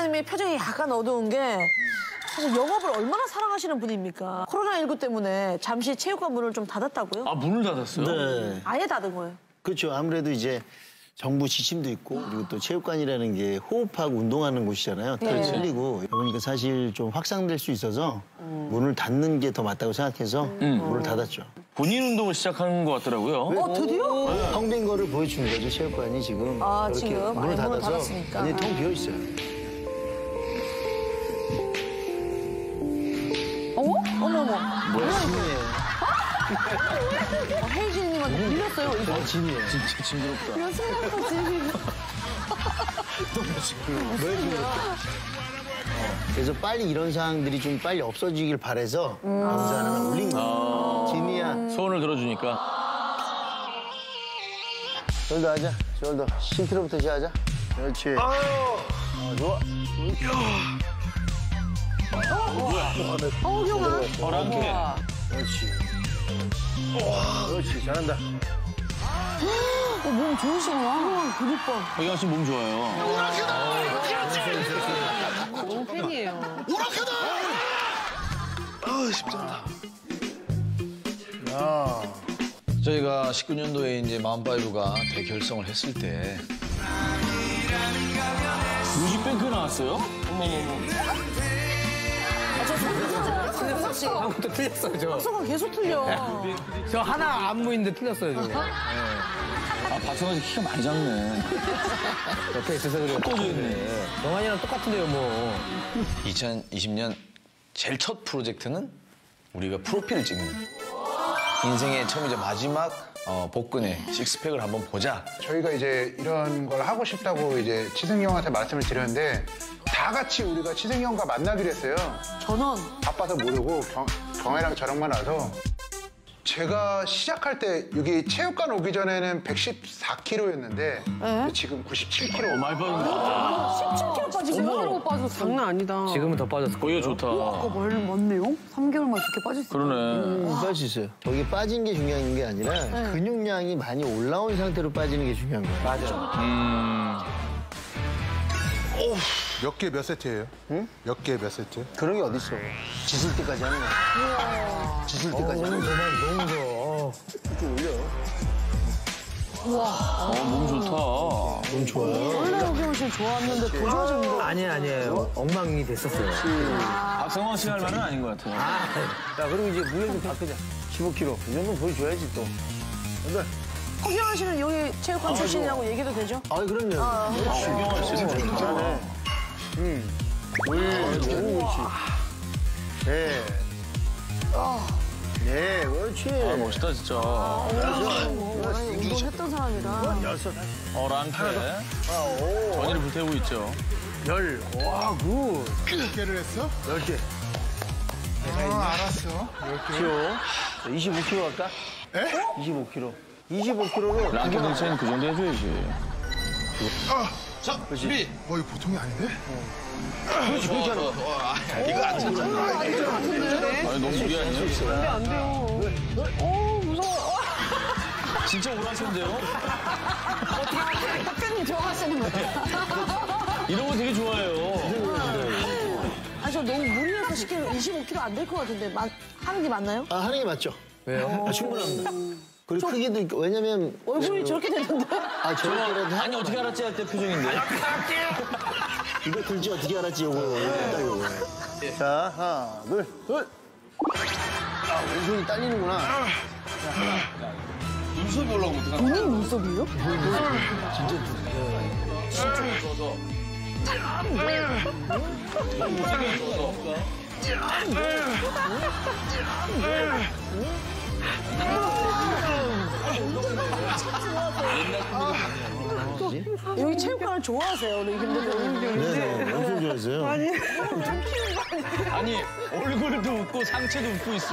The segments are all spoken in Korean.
회장님의 표정이 약간 어두운 게 사실 영업을 얼마나 사랑하시는 분입니까? 코로나19 때문에 잠시 체육관 문을 좀 닫았다고요? 아, 문을 닫았어요? 네. 아예 닫은 거예요? 그렇죠. 아무래도 이제 정부 지침도 있고 그리고 또 체육관이라는 게 호흡하고 운동하는 곳이잖아요. 땀이 흘리고 그러니까 사실 좀 확산될 수 있어서 문을 닫는 게 더 맞다고 생각해서 문을 닫았죠. 본인 운동을 시작하는 것 같더라고요. 드디어? 텅빈 거를 보여주는 거죠. 체육관이 지금. 아, 그렇게 지금? 문을 아예 문을 닫아서 닫았으니까. 완전히 텅 비어 있어요. 어머머. 뭐야, 진이에요. 혜진님한테 밀렸어요. 이거. 진이에요. 진짜 징그럽다. 이런 순간부터 진심이. 그래서 빨리 이런 상황들이 좀 빨리 없어지길 바래서 영상 하나 올린 거예요. 진이야. 소원을 들어주니까. 숄더 하자. 숄더. 신트로부터 시작하자. 그렇지. 좋아. 경아. 랑케. 그렇지. 그렇지. 잘한다. 몸 좋으시구나. 근육감. 박영아 씨 몸 좋아요. 너무 팬이에요. 오락해다! 쉽지 않다. 야. 저희가 19년도에 이제 마흔파이브가 대결성을 했을 때 뮤직뱅크 나왔어요? 씨. 아무것도 틀렸어요, 저. 박서가 계속 틀려. 저 하나 안무인데 틀렸어요, 저. 아, 박성환 씨 키가 많이 작네. 옆에 있어서 그래요. 꺼져 있네. 영환이랑 똑같은데요, 뭐. 2020년 제일 첫 프로젝트는 우리가 프로필을 찍는 인생의 처음이자 마지막 복근의 식스팩을 한번 보자. 저희가 이제 이런 걸 하고 싶다고 이제 치승이 형한테 말씀을 드렸는데 다 같이 우리가 치승이 형과 만나기로 했어요. 전원. 바빠서 모르고 경애랑 저랑만 와서 제가 시작할 때 여기 체육관 오기 전에는 114kg였는데 지금 97kg. 많이 빠진다. 17kg 빠지고 1kg 빠졌어. 장난 아니다. 지금은 더 빠졌을 거예요. 거기가 좋다. 아까 맞네요? 3개월만 그렇게 빠졌어. 그러네. 빠지세요. 거기 빠진 게 중요한 게 아니라 근육량이 많이 올라온 상태로 빠지는 게 중요한 거예요. 맞아. 몇 개 몇 세트예요? 응? 몇 개 몇 세트? 그런 게 어딨어. 지술 때까지 하는 거야. 지술 때까지 하는 거야. 너무 좋아. 이렇게 올려. 몸 좋다. 너무 좋아요. 원래 여기는 지금 좋았는데 더 좋아진 거. 아니에요. 엉망이 됐었어요. 박성환 씨 할 말은 아닌 것 같아요. 야, 그리고 이제 무게 좀 바꾸자. 15kg. 이 정도는 보여줘야지 또. 여덟. 허경환 씨는 여기 체육관 출신이라고 얘기도 되죠? 아, 그럼요. 박경환 씨는 잘해. 그렇지. 네. 네, 그렇지. 아, 멋있다, 진짜. 운동했던 사람이라. 랑케. 전의를 불태우고 있죠. 10. 와, 굿. 10개를 했어? 10개. 알았어. 25kg 할까? 에? 25kg. 25kg로. 랑케 등치는 그 정도 해줘야지. 자, 준비. 이거 보통이 아닌데? 그렇지, 그렇게 하는 거야. 이거 안 쳤잖아. 아니, 너무 무리 아니에요? 안 돼요. 무서워. 진짜 오락인데요? 박사님 좋아하시는 거예요? 이런 거 되게 좋아해요. 아, 저 너무 무리해서 시키면 25kg 안 될 것 같은데 하는 게 맞나요? 아, 하는 게 맞죠? 왜요? 아, 충분합니다. 그리고 크기도 있고, 왜냐면. 얼굴이 저렇게 됐는데? 아, 저렇게라도. 아니, 어떻게 알았지 할 때 표정인데. 이거 들지 어떻게 알았지, 요거. 딱 요거. 자, 하나, 둘, 둘. 아, 왼손이 딸리는구나. 눈썹이 올라오면 어떡하나? 본인 눈썹이요? 여기 체육관을 좋아하세요, 우리 근데 네, 엄청 좋아하세요. 아니, 얼굴도 웃고 상체도 웃고 있어.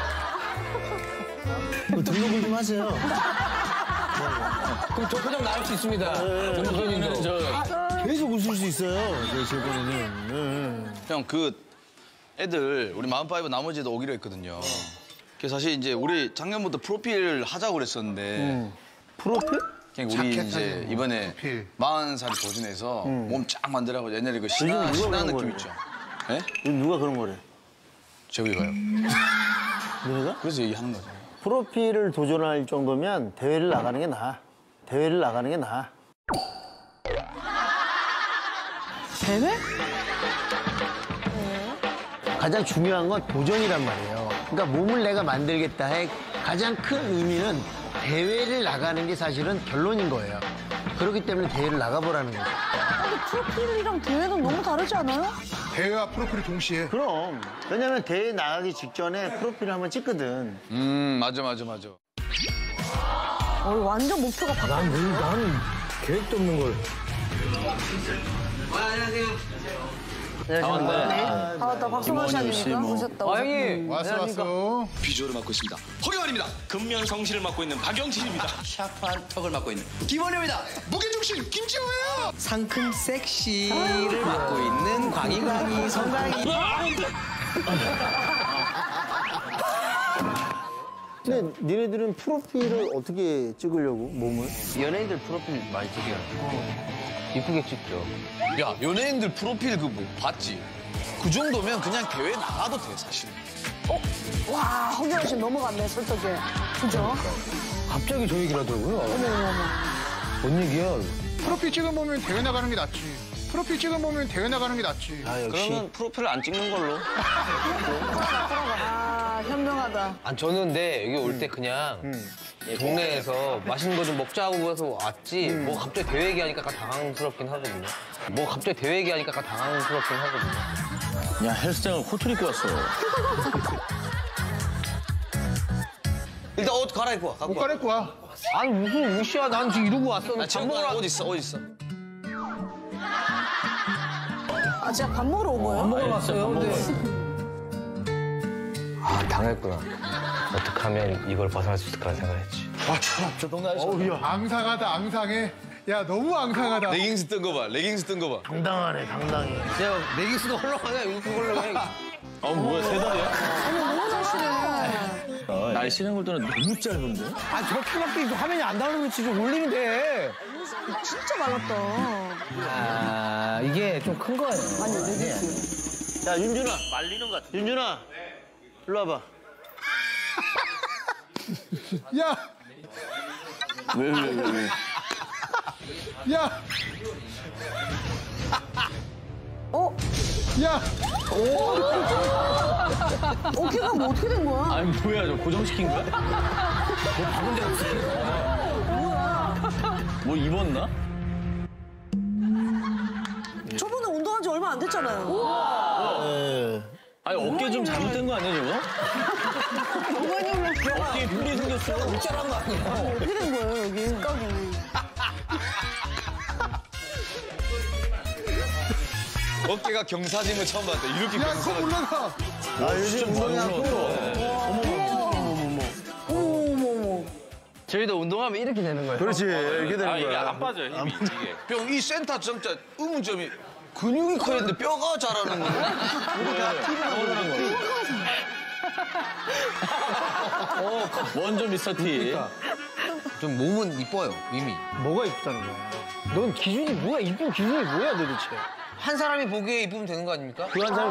등록을 좀 하세요. 그럼 저 표정 나올 수 있습니다. 그러면 계속 웃을 수 있어요, 저희 제보는. 형, 애들 우리 마흔파이브 나머지도 오기로 했거든요. 그래서 사실 이제 우리 작년부터 프로필 하자고 그랬었는데 프로필? 그냥 우리 자켓 이제 사진, 이번에 프로필. 40살이 도전해서 몸 쫙 만들라고 옛날에 그 요즘 신화 누가 그런 느낌 거예요? 있죠. 예? 요즘 누가 그런 거래? 제가 너네가? 그래서 얘기하는 거죠. 프로필을 도전할 정도면 대회를 나가는 게 나아. 대회를 나가는 게 나아. 대회? 가장 중요한 건 도전이란 말이에요. 그러니까 몸을 내가 만들겠다의 가장 큰 의미는 대회를 나가는 게 사실은 결론인 거예요. 그렇기 때문에 대회를 나가보라는 거죠. 근데 프로필이랑 대회는 너무 다르지 않아요? 대회와 프로필이 동시에. 그럼. 왜냐면 대회 나가기 직전에 프로필을 한번 찍거든. 맞아. 완전 목표가 바뀌었어. 나는 계획도 없는 걸. 나 박성환 씨 아닙니까? 오셨다고. 형님. 왔어. 비주얼을 맡고 있습니다. 허경환입니다. 근면 성실을 맡고 있는 박영진입니다. 샤프한 턱을 맡고 있는 김원효입니다. 무게중심 김지호예요. 상큼 섹시를 맡고 있는 광희 성광희. 근데 니네들은 프로필을 어떻게 찍으려고, 몸을? 연예인들 프로필 많이 찍어요. 이쁘게 찍죠. 야, 연예인들 프로필 그 뭐 봤지? 그 정도면 그냥 대회 나가도 돼, 사실. 와, 허경환 씨 넘어갔네, 설득에. 그죠? 갑자기 저 얘기를 하더라고요. 어머. 뭔 얘기야? 프로필 찍은 몸이면 대회 나가는 게 낫지. 프로필 찍은 몸이면 대회 나가는 게 낫지. 아, 역시. 그러면 프로필을 안 찍는 걸로. 아, 현명하다. 아, 저는 근데 여기 올 때 그냥 동네에서 맛있는 거 좀 먹자고 해서 왔지. 뭐 갑자기 대회 얘기하니까 약간 당황스럽긴 하거든요. 야, 헬스장을 코트 입고 왔어. 일단 옷 갈아입고 와. 갖고 옷 와. 갈아입고 와. 아니, 무슨 옷이야. 난 지금 이러고 왔어. 나 밥 지금 먹으러 옷 있어, 옷 있어. 아, 제가 밥 먹으러 온 거예요? 밥 먹으러 왔어요. 근데. 아, 당했구나. 어떻게 하면 이걸 벗어날 수 있을까 생각했지. 앙상하다, 앙상해. 야, 너무 앙상하다. 레깅스 뜬 거 봐, 레깅스 뜬 거 봐. 당당하네, 당당해. 야, 레깅스도 헐렁하냐? 이렇게 헐렁해. 뭐야, 세 달이야? 너무 잘시네. 날씬한 걸 떠나 너무 짧은데? 아, 저렇게밖에 화면이 안 나오는 거 지금 올리면 돼. 진짜 말랐다. 아, 이게 좀 큰 거예요. 아니, 레깅스. 야, 윤준아. 말리는 것 같아. 윤준아. 일로 와봐. 야, 왜. 야, 어? 야. 어깨가 뭐 어떻게 된 거야? 아니, 뭐야, 저 고정시킨 거야? 뭐 입었나? 저번에 운동한 지 얼마 안 됐잖아요. 예. 아니, 어깨 좀 잘못된 거 아니야, 저거? 어깨에 불이 생겼어. 짤한 거 아니야? 어떻게 된 거예요, 여기? 깜이. 어깨가 경사짐을 처음 봤다. 이렇게 야, 코 경사가. 올라가. 아, 요즘 운동이 어머. 저희도 운동하면 이렇게 되는 거예요. 그렇지, 이렇게 되는 아, 이게 거야. 안 빠져요, 힘이, 이게. 뿅, 이 센터 진짜 의문점이 근육이 커야 되는데 뼈가 자라는 거네. 원조 미스터 T. 좀 몸은 이뻐요, 이미. 뭐가 이쁘다는 거야? 넌 기준이 뭐야? 이쁜 기준이 뭐야, 도대체? 한 사람이 보기에 이쁘면 되는 거 아닙니까? 그 한 사람이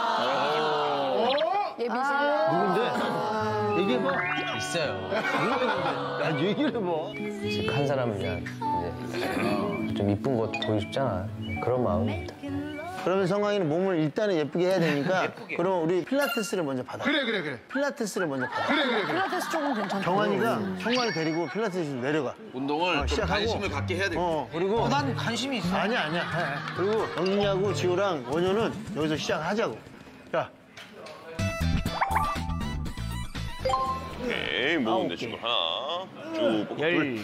누군데? 누군데? 얘기해봐. 있어요. 야, 얘기를 해봐. 한 사람은 그냥 이제 좀 이쁜 거 보고 싶잖아. 그런 마음입니다. 그러면 성광이는 몸을 일단은 예쁘게 해야 되니까 그럼 우리 필라테스를 먼저 받아. 그래. 필라테스를 먼저 받아. 그래. 필라테스 조금 괜찮다. 경환이가 성광이 데리고 필라테스로 내려가. 운동을 좀 시작하고. 관심을 갖게 해야 돼. 그리고 난 관심이 있어. 아니야. 해. 그리고 영진이하고 지호랑 원효는 여기서 시작하자고. 야, 오케이, 모은데 친구 하나, 쭉 뽑고 둘,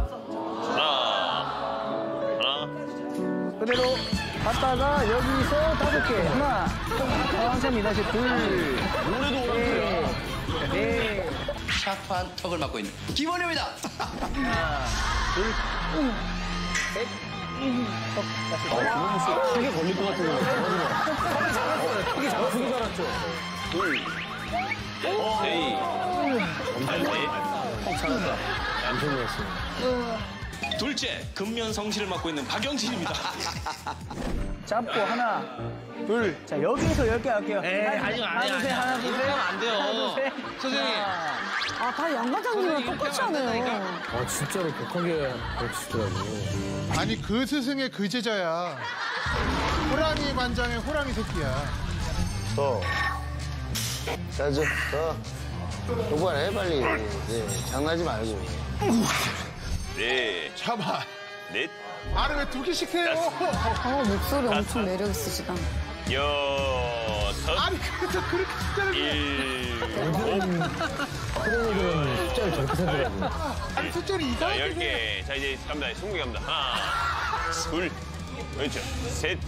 하나. 그대로 갔다가 여기서 5개. 하나. 천천히 다시 둘. 노래도 오락해요. 네. 샤프한 턱을 맡고 있는 김원효입니다. 크게 걸릴 것 같은 거. 크게 잡았죠. 둘. 셋. 엄청 좋았어. 둘째, 근면 성실을 맡고 있는 박영진입니다. 잡고 하나, 둘. 자, 여기서 10개 할게요. 아직 안 돼. 하나, 둘, 셋. 안 돼요. 선생님. 아, 다 양과장님이랑 똑같이 하네요. 아, 진짜로 독하게 가르치더라고. 아니 그 스승의 그 제자야. 호랑이 관장의 호랑이 새끼야. 자주 똑바로 해 빨리. 네, 장난하지 말고. 네, 잡아. 넷, 말을 왜 2개씩 해요? 목소리 엄청 매력 있으시다. 여섯, 아니 그래서 그렇게 숫자를 일곱. 숫자를 저렇게 세더라고. 아니 숫자를 자, 이상하게 10개. 자, 이제 갑니다. 20개 갑니다. 하나, 둘, 왼쪽, 셋,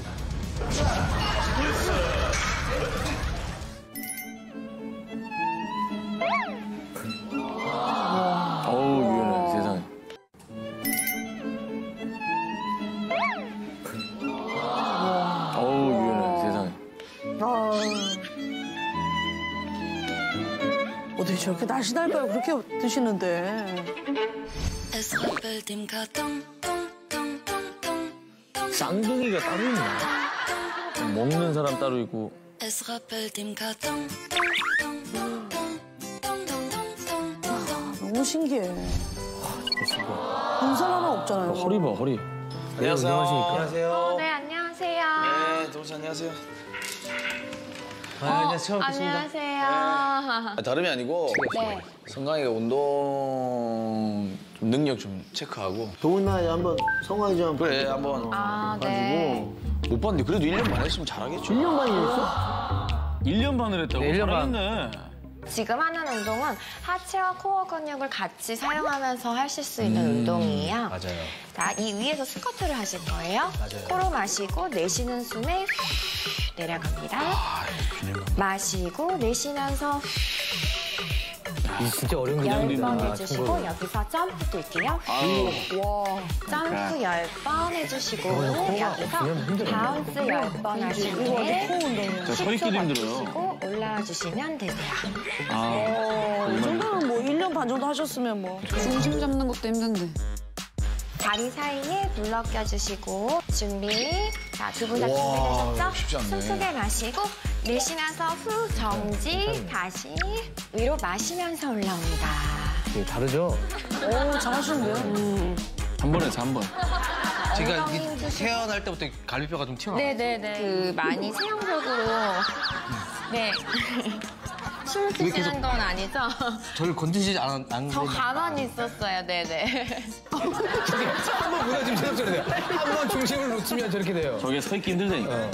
어우, 유연해, 세상에. 어우, 유연해, 세상에. 어떻게 저렇게 날씬할까요? 그렇게 드시는데. 쌍둥이가 따로 있나? 먹는 사람 따로 있고. 너무 신기해. 분살 하나 없잖아요. 허리 봐, 허리. 안녕하세요. 안녕하세요. 네, 안녕하세요. 네, 동생 안녕하세요. 안녕하세요. 안녕하세요. 다름이 아니고 네. 성광이가 운동 좀 능력 좀 체크하고. 더운 날에 한번 성화이 좀 그래, 한번. 아, 네. 못 봤는데 그래도 1년만 했으면 잘하겠죠. 1년 만에 했어? 1년 반을 했다고? 네, 1년 반. 잘했네. 지금 하는 운동은 하체와 코어 근육을 같이 사용하면서 하실 수 있는 운동이에요. 맞아요. 자, 이 위에서 스쿼트를 하실 거예요. 코로 마시고 내쉬는 숨에 내려갑니다. 마시고 내쉬면서 이게 진짜 어려운 10번 해주시고 여기서 점프 뛸게요. 점프 10번 해주시고 여기서 바운스 10번 하시고 저 서 있기도 힘들어요. 쉬고 올라와 주시면 되세요. 이 정도는 뭐 1년 반 정도 하셨으면 뭐. 중심 잡는 것도 힘든데. 다리 사이에 물러 껴주시고 준비. 자, 두 분 다 준비되셨죠? 쉽지 않네. 숨 크게 마시고 내쉬면서 후 정지 다시 위로 마시면서 올라옵니다. 되게 다르죠? 오, 잘하시는데요? 한 번 해서 한 번. 제가 엉덩이 이 힘주시고. 태어날 때부터 갈비뼈가 좀 튀어나와요. 네네네. 그 많이 세형적으로 네. 숨을 쉬시는 건 아니죠? 저를 건드리지 않 저 가만히 있었어요. 네네. 한번 무너지면 저렇게 돼요. 한번 중심을 놓치면 저렇게 돼요. 저게 서 있기 힘들다니까.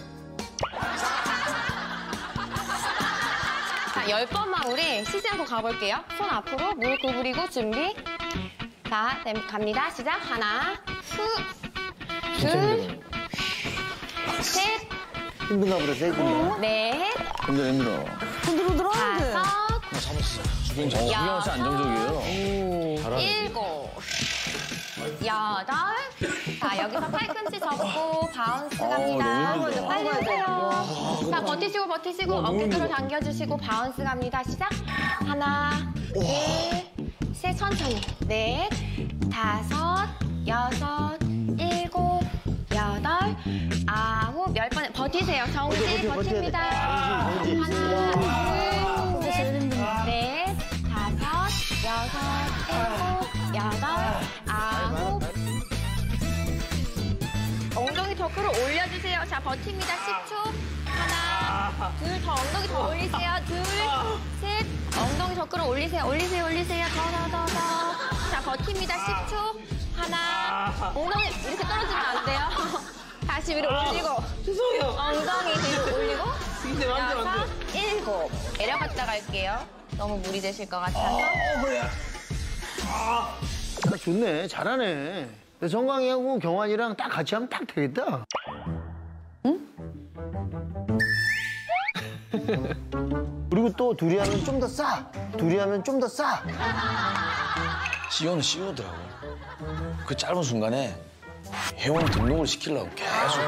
자, 10번만 우리 쉬지 않고 가볼게요. 손 앞으로, 무릎 구부리고 준비. 자, 갑니다. 시작. 하나, 둘, 셋, 힘든가 보다 세고. 넷, 힘들어, 힘들어. 흔들흔들하는데. 다섯, 수경 씨 안정적이에요. 일곱, 여덟. 자, 여기서 팔꿈치 접고 바운스 갑니다. 너무 힘들다. 빨리 하세요. 자, 버티시고 어깨뼈를 당겨주시고 바운스 갑니다. 시작. 하나, 둘, 셋, 천천히. 넷, 다섯, 여섯, 일곱, 여덟, 아홉, 10번 버티세요. 정지 버팁니다. 하나, 둘, 셋, 넷, 다섯, 여섯, 일곱, 여덟, 아홉. 엉덩이 더 끌어 올려주세요. 자, 버팁니다. 10초. 하나, 둘, 더 엉덩이 더 올리세요. 둘, 셋. 엉덩이 더 끌어 올리세요. 올리세요. 더. 자, 버팁니다. 10초. 하나, 엉덩이 이렇게 떨어지면 안 돼요. 다시 위로 올리고. 죄송해요. 엉덩이 뒤로 올리고. 여섯, 일곱. 내려갔다 갈게요. 너무 무리되실 것 같아서. 좋네. 잘하네. 근데 성광이하고 경환이랑 딱 같이 하면 딱 되겠다. 그리고 또 둘이 하면 좀 더 싸. 시오는 시오더라고. 그 짧은 순간에 회원 등록을 시키려고 계속.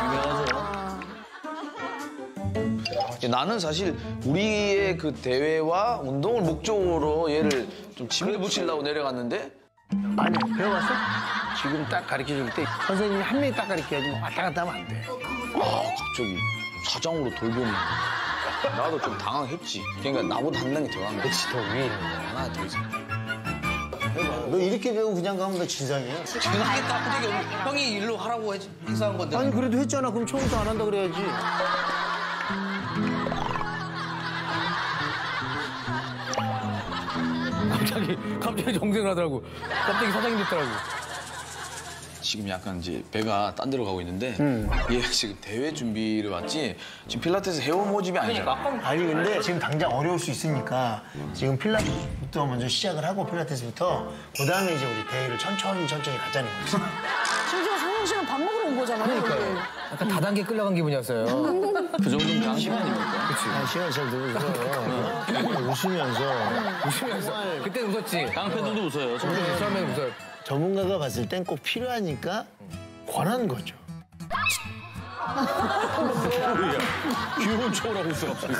나는 사실 우리의 그 대회와 운동을 목적으로 얘를 좀 침대 붙이려고 내려갔는데 아니, 배워봤어? 지금 딱 가르쳐줄 때 선생님이 한 명이 딱 가르쳐야지 왔다 갔다 하면 안 돼. 갑자기 사장으로 돌변이. 나도 좀 당황했지. 그러니까 나보다 한 단계 더 당황해. 그치, 더 위에 있는 거야. 하나 더 이상. 너 이렇게 배우고 그냥 가면 너 진상이야. 제가 하겠다. 갑자기 형이 일로 하라고 행사한 건데. 아니 그래도 했잖아. 그럼 처음부터 안 한다 그래야지. 갑자기 정색을 하더라고. 갑자기 사장님 됐더라고. 지금 약간 이제 배가 딴 데로 가고 있는데 얘가 지금 대회 준비를 왔지 지금 필라테스 회원 모집이 아니잖아. 아니 근데 지금 당장 어려울 수 있으니까 지금 필라테스부터 먼저 시작을 하고 필라테스부터 그다음에 이제 우리 대회를 천천히 가자는 거지. 심지어 성영 씨는 밥 먹으러 온 거잖아요. 그러니까요. 약간 다단계 끌려간 기분이었어요. 그 정도면 다 시간이니까. 그치. 시간 잘 들고 웃으면서. 그때 웃었지. 깡패들도 웃어요. 처음에 웃어요. 전문가가 봤을 땐 꼭 필요하니까 권하는 거죠. 귀여운 척을 있어 갑자기.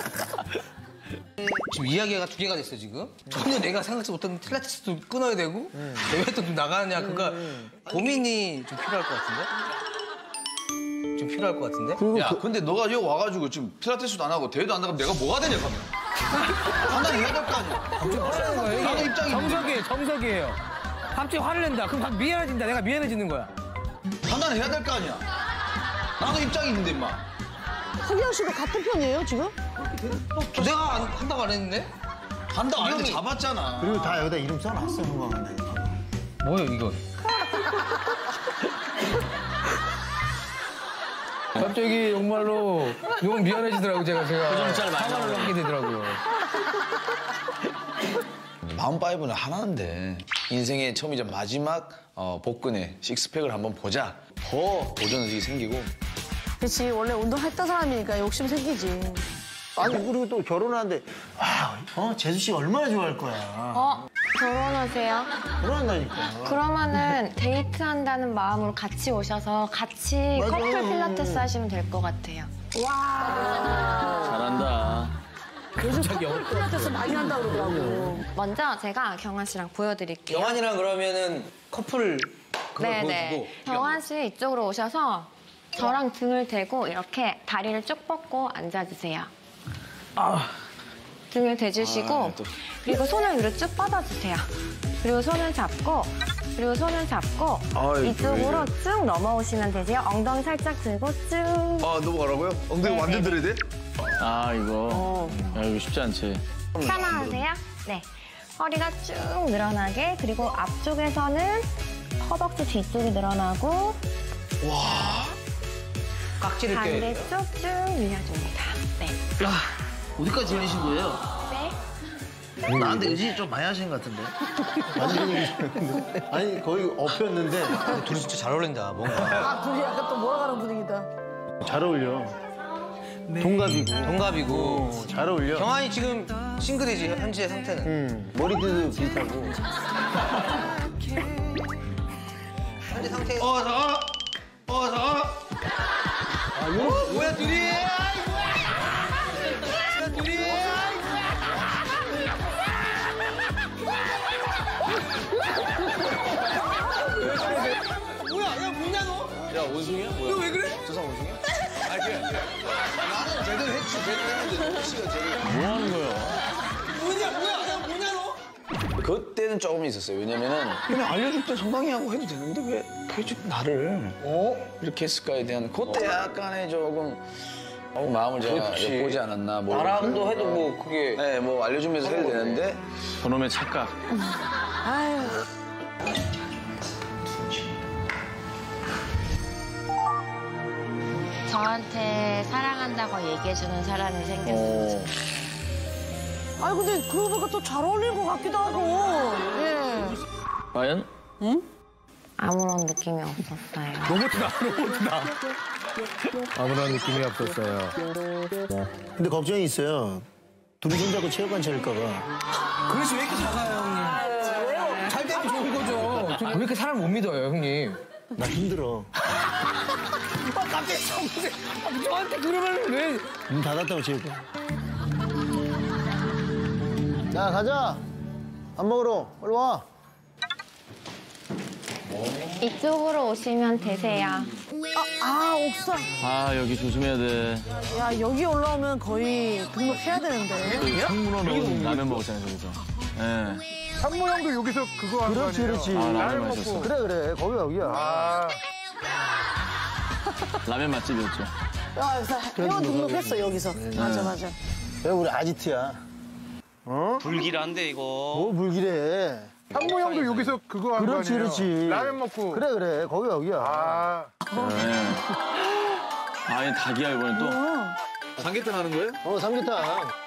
지금 이야기가 두 개가 됐어, 지금. 전혀 내가 생각지 못한 필라테스도 끊어야 되고, 대회도 좀 나가느냐, 그러니까 고민이 좀 필요할 것 같은데? 좀 필요할 것 같은데? 야, 근데 너가 여기 와가지고 지금 필라테스도 안 하고 대회도 안 나가면 내가 뭐가 되냐, 그러면. 판단을 해야 될 거 아니야. 나는 입장이 정석이에요. 갑자기 화를 낸다. 그럼 미안해진다. 내가 미안해지는 거야. 판단을 해야 될 거 아니야. 나도 입장이 있는데, 임마. 성영 씨도 같은 편이에요, 지금? 내가 한다고 안 했는데? 한다고 안 했는데 잡았잖아. 그리고 다 여기다 이름 써놨어, 형광한테. 뭐예요, 이거? 갑자기 정말로 너무 미안해지더라고, 제가. 표정짤 많이 사과를 하게 되더라고요. 마음파이브는 하나인데 인생의 처음이자 마지막 복근에 식스팩을 한번 보자. 더 도전의식이 생기고. 그렇지. 원래 운동했던 사람이니까 욕심 생기지. 아니 그리고 또 결혼하는데 재수 씨가 얼마나 좋아할 거야. 결혼하세요? 결혼한다니까. 그러면은 데이트한다는 마음으로 같이 오셔서 같이 맞아. 커플 필라테스 하시면 될 것 같아요. 잘한다. 요즘 커플 필라테스 많이 한다고 그러더라고. 먼저 제가 경환 씨랑 보여드릴게요. 경환이랑 그러면은 커플 그걸 네네. 보여주고. 경환 씨 이쪽으로 오셔서 저랑 등을 대고 이렇게 다리를 쭉 뻗고 앉아주세요. 등을 대주시고 그리고 손을 위로 쭉 뻗어주세요. 그리고 손을 잡고 이쪽으로 쭉 넘어오시면 되세요. 엉덩이 살짝 들고 쭉. 넘어가라고요? 엉덩이 완전 들어야 돼? 이거. 야, 이거 쉽지 않지. 편안하세요? 네. 허리가 쭉 늘어나게. 그리고 앞쪽에서는 허벅지 뒤쪽이 늘어나고. 깍지를 껴야 돼요. 반대쪽 쭉 밀어줍니다. 네. 어디까지 하신 거예요? 네. 나한테 의지 좀 많이 하신 것 같은데. 아니 거의 엎였는데. 둘이 진짜 잘 어울린다, 뭔가. 둘이 약간 또 몰아가는 분위기다. 잘 어울려. 동갑이고. 잘 어울려. 경환이 지금 싱글이지, 현재 상태는. 머리띠도 비슷하고. 현재 상태. 뭐야, 둘이? 야, 원숭이야? 뭐야? 너 왜 그래? 조상 원숭이야? 나는 제대로 했는데 씨가 제대로. 뭐 하는 거야? 뭐냐, 너? 그때는 조금 있었어요. 왜냐면은 그냥 알려줄 때 정당히 하고 해도 되는데 왜 굳이 나를 이렇게 했을까에 대한 그때 약간의 조금 마음을 제가 보지 않았나. 나랑도 해도 뭐 그게. 네, 뭐 알려주면서 해도 되는데. 저놈의 착각. 아유. 저한테 사랑한다고 얘기해주는 사람이 생겼어요. 아니 근데 그러고 보니까 또 잘 어울릴 것 같기도 하고. 예. 과연? 아무런 느낌이 없었어요. 로봇이다. 아무런 느낌이 없었어요. 근데 걱정이 있어요. 둘이 손잡고 체육관 차릴까 봐. 그릇이 왜 이렇게 작아요, 형님? 잘 되면 좋은 거죠. 왜 이렇게 사람 못 믿어요, 형님? 나 힘들어. 갑자기 저한테 그러면 왜? 문 닫았다고 체육관. 야 가자. 밥 먹으러. 빨리 와. 이쪽으로 오시면 되세요. 옥상. 아, 여기 조심해야 돼. 야, 여기 올라오면 거의 등록해야 되는데. 창문으로 넣은 라면 먹었잖아요, 저기서. 예. 상무 형도 여기서 그거 하는 거 그렇지, 아니에요? 그렇지. 아, 라면 라면 맛있었어. 먹고. 그래. 거기 여기야. 라면 맛집이었죠. 야, 여기서 회원 등록했어, 여기서. 맞아. 야, 우리 아지트야. 어? 불길한데 이거. 뭐 불길해. 상무 형도 여기서 그거 하는 거 아니에요? 그렇지. 라면 먹고. 그래. 거기 여기야. 네. 아니, 닭이야, 이번엔 또. 삼계탕 하는 거예요? 삼계탕.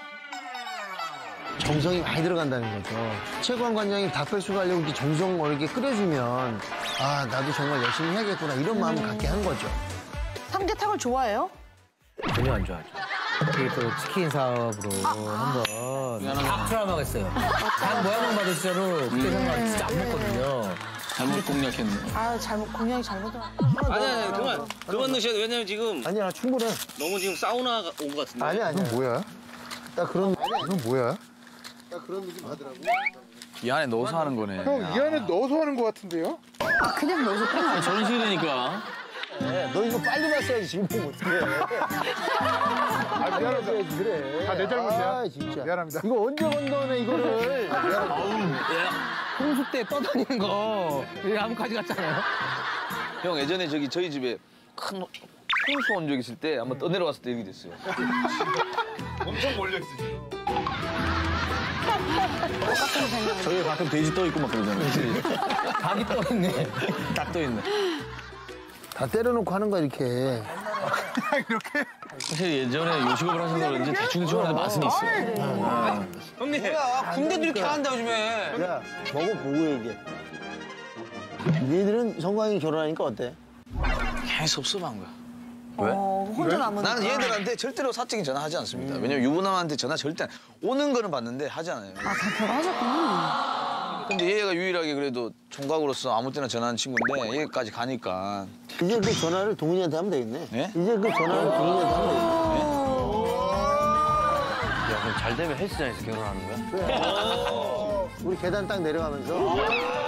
정성이 많이 들어간다는 거죠. 최고한 관장이 닭백숙 하려고 이렇게 정성 이렇게 끓여주면 아, 나도 정말 열심히 해야겠구나 이런 마음을 갖게 한 거죠. 삼계탕을 좋아해요? 전혀 안 좋아하죠. 이게 또 치킨 사업으로 한번 닭 트라우마가 있어요. 닭 모양만 봐도 진짜로 그때 생각 진짜 안 먹거든요. 잘못 공략했네. 공략이 잘못했어. 아니야 그만 넣으셔도 왜냐면 지금 아니야, 충분해. 너무 지금 사우나 온 것 같은데. 아니야. 이건 뭐야? 딱 그런. 이건 뭐야? 딱 그런 느낌 하더라고. 이 안에 넣어서 하는 거네. 형, 이 안에 넣어서 하는 것 같은데요? 그냥 넣어서 끓여. 전시되니까. 너 이거 빨리 봤어야지. 지금 보면 어떡해. 미안하다. 그래. 다 내 잘못이야. 아, 진짜. 미안합니다. 이거 언제 건너네, 이거를. 홍수 때 떠다니는 거 나뭇가지 같잖아요. 형 예전에 저희 집에 큰 홍수 온 적 있을 때 한번 떠내려왔을 때 이렇게 됐어요. 엄청 몰려있으시죠? 저기 가끔 돼지 떠있고 막 그러잖아요. 닭이 떠있네. 딱 떠있네. 다 때려놓고 하는 거야, 이렇게. 사실 예전에 요식업을 하셔서 그런지 대충 하는데 맛은 있어요. 형님. 뭐야 군대도 이렇게 한다 요즘에. 야, 먹어보고 얘기해. 니들은 성광이 결혼하니까 어때? 계속 섭섭한 거야. 왜? 혼자 남은. 나는 얘들한테 절대로 사적인 전화하지 않습니다. 왜냐면 유부남한테 전화 절대 안 오는 거는 봤는데 하지 않아요. 다 결혼하셨구나. 근데 얘가 유일하게 그래도 총각으로서 아무 때나 전화하는 친구인데 얘까지 가니까. 이제 그 전화를 동훈이한테 하면 되겠네. 예? 이제 그 전화를 동훈이한테 하면 되겠네. 야, 그럼 잘 되면 헬스장에서 결혼하는 거야? 그래. 우리 계단 딱 내려가면서.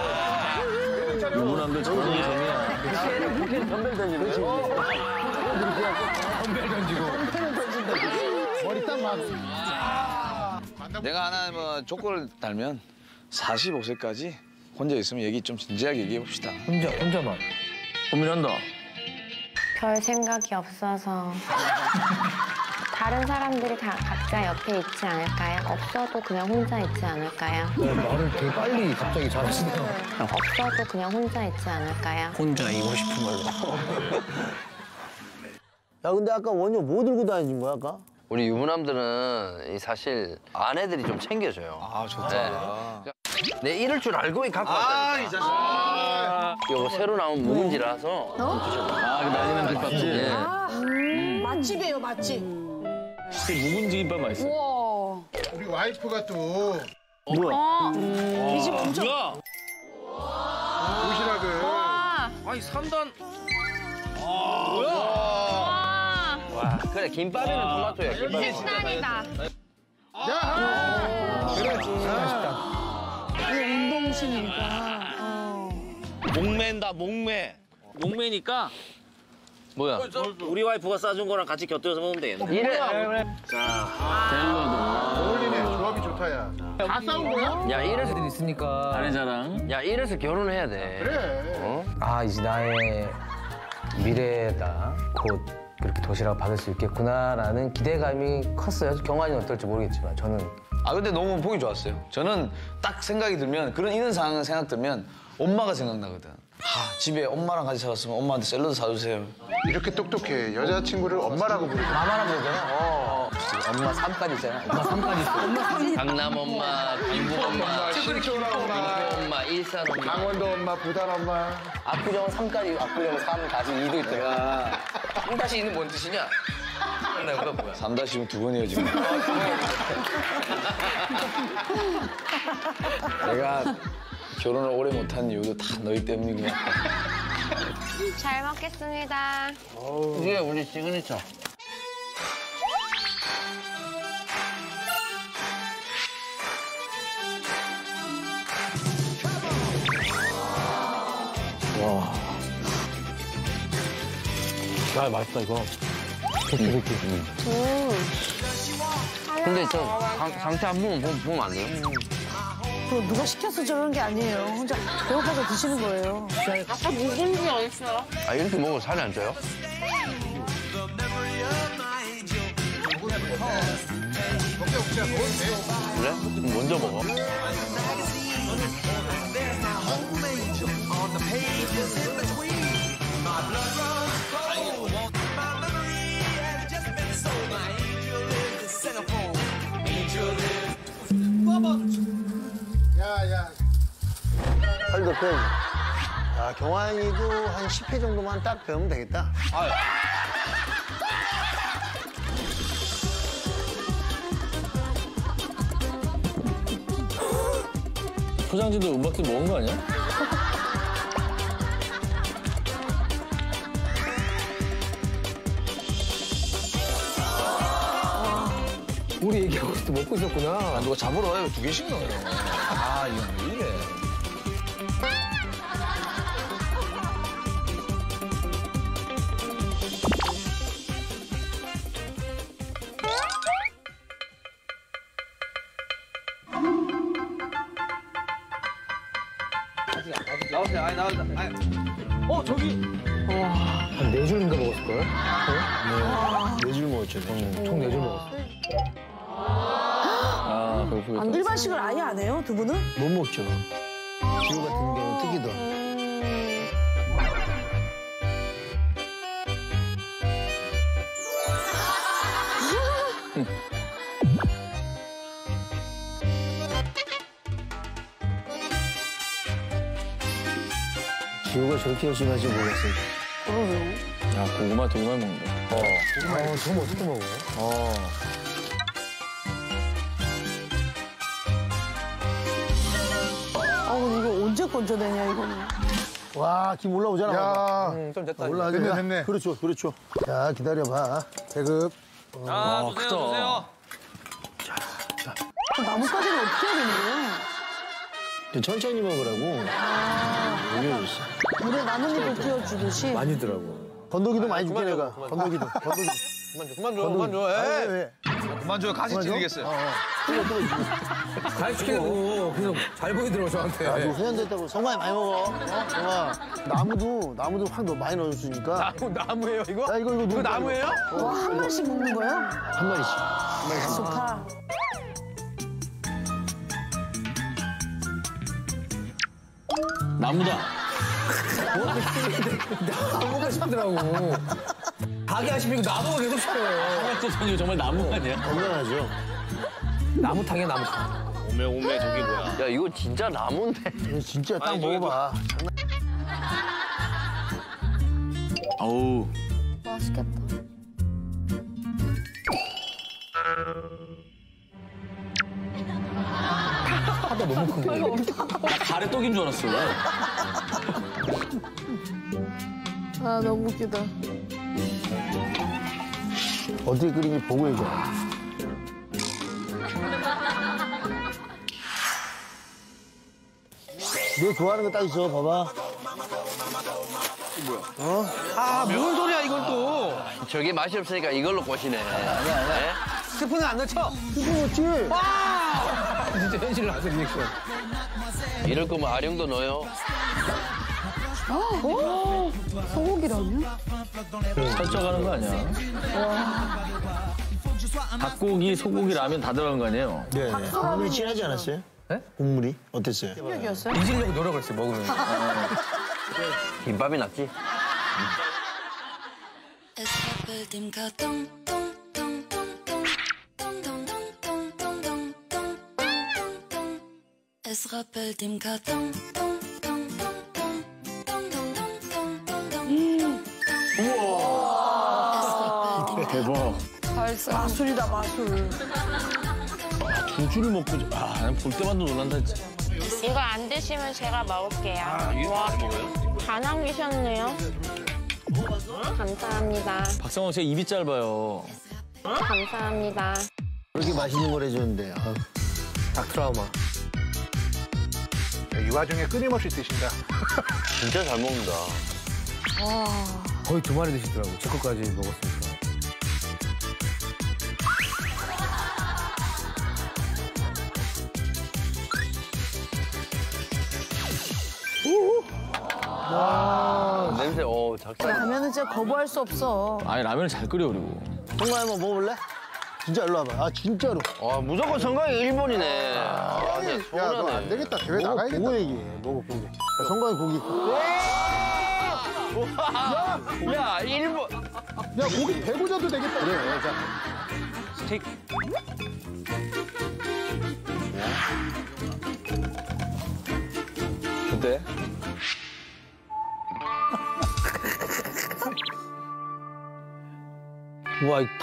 유부남들 저런 재미야. 덤벨 던지는 덤벨 던지고. 머리 딱 막. 내가 하나 뭐 조건을 달면 45세까지 혼자 있으면 얘기 좀 진지하게 얘기해 봅시다. 혼자만. 고민한다. 별 생각이 없어서 다른 사람들이 다 각자 옆에 있지 않을까요? 없어도 그냥 혼자 있지 않을까요? 말을 되게 빨리 갑자기 잘하시네요. 없어도 그냥 혼자 있지 않을까요? 혼자이고 싶은 걸로. 야, 근데 아까 원효 뭐 들고 다니는 거야, 아까? 우리 유부남들은 사실 아내들이 좀 챙겨줘요. 아 좋다. 내 이럴 줄 알고 갖고 왔다니까. 이 자식. 이거 새로 나온 묵은지라서. 아, 그 난이난 김밥집. 예. 맛집이에요, 맛집. 묵은지 김밥 맛있어. 우와. 우리 와이프가 또 뭐야? 이 집 엄청. 뭐야? 도시락을. 아니 3단. 와, 그래 김밥에는 토마토야. 김밥은. 신난이다. 이게 운동신이니까. 목매인다 목매. 목매니까 뭐야? 우리 와이프가 싸준 거랑 같이 곁들여서 먹으면 되겠네. 이래. 어울리네. 조합이 좋다, 야. 다 싸운 거야? 야, 이래서 애들이 있으니까. 아내 자랑. 야, 이래서 결혼해야 돼. 그래. 아, 이제 나의 미래다. 곧 그렇게 도시락 받을 수 있겠구나라는 기대감이 컸어요. 경환이는 어떨지 모르겠지만 저는. 아 근데 너무 보기 좋았어요. 저는 딱 생각이 들면 그런 이런 상황 생각 들면 엄마가 생각나거든. 아 집에 엄마랑 같이 살았으면 엄마한테 샐러드 사주세요. 이렇게 똑똑해. 여자친구를 엄마라고 부르잖아. 마마라고 그러잖아. 엄마 삼까지 있잖아. 엄마 삼까지 있어. 강남 엄마, 경북 엄마, 칠촌 엄마, 엄마, 일산 엄마. 강원도 엄마, 부산 엄마. 압구정은 3까지, 압구정은 3, 다시 2도 있대요. 3-2는 뭔 뜻이냐? 내가 그거 뭐야? 3-2면 두 번이에요 지금. 내가 결혼을 오래 못한 이유도 다 너희 때문인 것 같아. 잘 먹겠습니다. 이게 우리 시그니처. 야, 맛있다, 이거. 근데 저 상태 한 번만 보면 안 돼요? 그거 누가 시켜서 저러는 게 아니에요. 혼자 배고파서 드시는 거예요. 아까 묵은지 어딨어요? 아, 이렇게 먹으면 살이 안 쪄요? 그래? 그럼 먼저 먹어. 야. 팔도 펴야지. 야, 경환이도 한 10회 정도만 딱 배우면 되겠다. 포장지도 은박지 먹은 거 아니야? 우리 얘기하고 있을 때 먹고 있었구나. 아, 누가 잡으러 와요? 2개씩 넣어요. 아, 이거 왜 이래. 나오세요. 아니, 나오세요. 저기. 한 4줄인가 먹었을걸? 네 줄 먹었죠, 총 4줄 먹었어. 아, 배고프겠다. 안 일반식을 아예 안 해요, 두 분은? 못 먹죠. 지우 같은 경우는 특이더. 지우가 저렇게 열심히 할지 몰랐어요. 야, 고구마 되게 많이 먹는다. 저거 어떻게 먹어? 아우, 이거 언제 건져내냐, 이거는. 와, 김 올라오잖아. 야, 좀 됐다. 됐네, 됐네. 그렇죠. 자, 기다려봐. 대급. 아, 드세요. 나뭇가지를 어떻게 해야 되는 거예요? 천천히 먹으라고. 올려줬어. 물에 나뭇잎을 띄워주듯이. 많이더라고. 건더기도 많이 줄게, 내가. 건더기도. 그만 줘. 에이. 왜? 그만 줘요. 가시 찔리겠어요. 가르치려고 그래서 잘 보이더라고, 저한테. 야, 너 소년됐다고 성관이 많이 먹어. 성아, 나무도 확 많이 넣어줬으니까. 나무예요, 이거? 야, 이거 나무예요? 와, 한 마리씩 먹는 거예요? 한 마리씩. 좋다. 나무다. 나무가 싶더라고. 가게 하시면 나무가 계속 쳐요. 저거 정말 나무 아니야? 건강하죠. 나무탕이야, 나무탕. 오메 저기 뭐야? 야, 이거 진짜 나무인데. 이거 진짜 딱 먹어봐. 어우. 맛있겠다. 하다 너무 큰 거. 나 가래 떡인 줄 알았어. 아, 너무 웃기다. 어떻게 끓이는지 보고 얘기해. 너 좋아하는 거 딱 있어, 봐봐. 아, 뭔 소리야, 이걸 또. 저게 맛이 없으니까 이걸로 꼬시네. 네? 스푼에 안 넣죠? 스푼 넣지? 진짜 현실 나서 리액션. 이럴 거면 아령도 넣어요. 소고기라면? 설정하는 거 아니야? 닭고기, 소고기, 라면 다 들어간 거 아니에요? 네. 국물이 진하지 않았어요? 네? 국물이? 어땠어요? 충격이었어요? 잊으려고 노력을 했어요, 먹으면. 김밥이 낫지? Es rappelt im Karton. 대박. 마술이다, 마술. 두 줄을 먹고, 볼 때마다 놀란다, 진짜. 이거 안 드시면 제가 먹을게요. 와, 다 남기셨네요. 감사합니다. 박상원 씨가 입이 짧아요. 감사합니다. 그렇게 맛있는 걸 해줬는데. 닭 트라우마. 이 와중에 끊임없이 드신다. 진짜 잘 먹는다. 와. 거의 2마리 드시더라고요. 제 것까지 먹었으니까. 와, 냄새, 작살. 라면은 진짜 거부할 수 없어. 아니, 라면을 잘 끓여, 그리고. 정말 한번 먹어볼래? 진짜 일로 와봐. 아, 진짜로. 무조건 성광이 1번이네. 야, 너 안 되겠다. 대회 나가야겠다. 보고 얘기해. 먹어, 보고. 야, 성광이 고기. 야, 1번. 야, 고기 배고져도 되겠다. 그래, 자. 스테이크. 어때? 와, 이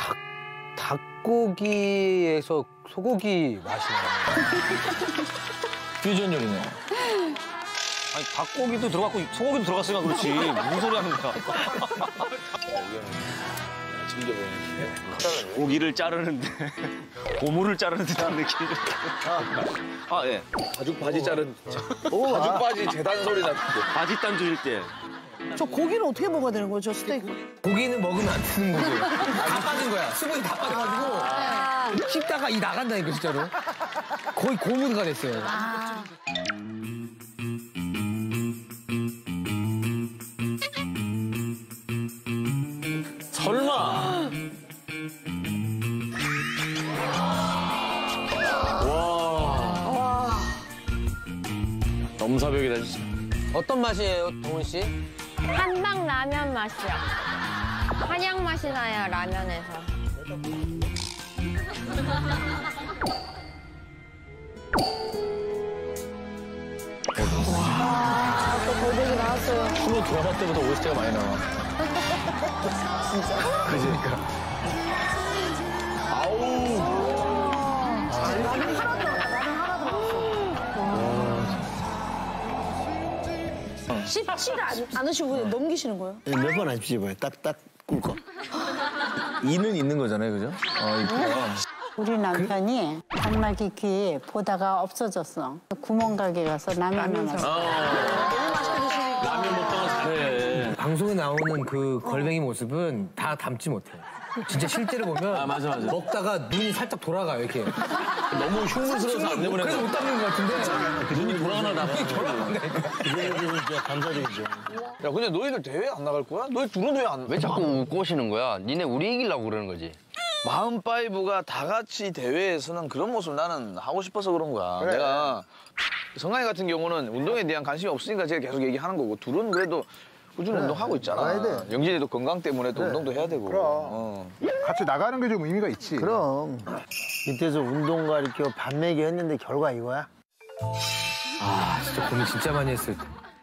닭고기에서 소고기 맛이 나요. 퓨전 요리네. 아니, 닭고기도 들어갔고 소고기도 들어갔으니까 그렇지. 무슨 소리 하는 거야. 고기를 자르는데 고무를 자르는 듯한 느낌. 예. 가죽 바지 자른 가죽 바지 재단 소리 났는데. 바지 단 조일 때. 저 고기는 어떻게 먹어야 되는 거예요, 저 스테이크? 고기는 먹으면 안 되는 거죠. 다 빠진 거야. 수분이 다 빠져가지고 씹다가 이 나간다니까, 진짜로. 거의 고무가 됐어요. 설마. 와. 넘사벽이다, 진짜. 어떤 맛이에요, 동훈 씨? 한방 라면 맛이요. 한약 맛이 나요, 라면에서. 또 골뱅이 나왔어요. 프로 드라마 때보다 OST가 많이 나와. 진짜. 그러니까. 아우. 라면 하나 들어갔다, 라면 하나 들어갔어. 씹지를 않으시고 그냥 넘기시는 거예요? 몇 번 안 씹어요. 딱딱 꿀꺽. 이는 있는 거잖아요, 그죠? 이쁘다. 우리 남편이 단말기 귀에 보다가 없어졌어. 구멍 가게 가서 라면을 먹었어. 라면 먹방을 잘해. 방송에 나오는 그 걸뱅이 모습은 다 담지 못해요. 진짜 실제로 보면 맞아. 먹다가 눈이 살짝 돌아가요, 이렇게. 너무 흉물스러워서 안 내보내고. 그래서 못 담는 것 같은데. 눈이 돌아가나 봐. 그거는 진짜 감사드리죠. 야, 근데 너희들 대회 안 나갈 거야? 너희 둘은 왜 자꾸 웃고 오시는 거야? 니네 우리 이기려고 그러는 거지. 마흔파이브가 다 같이 대회에서는 그런 모습 나는 하고 싶어서 그런 거야. 그래. 내가 성강이 같은 경우는 운동에 대한 관심이 없으니까 제가 계속 얘기하는 거고 둘은 그래도 꾸준히 운동하고 있잖아. 나가야 돼. 영진이도 건강 때문에 또 운동도 해야 되고. 그럼. 같이 나가는 게 좀 의미가 있지. 그럼. 밑에서 운동 가르쳐 밥 먹이 했는데 결과 이거야? 진짜 고민 진짜 많이 했을 때.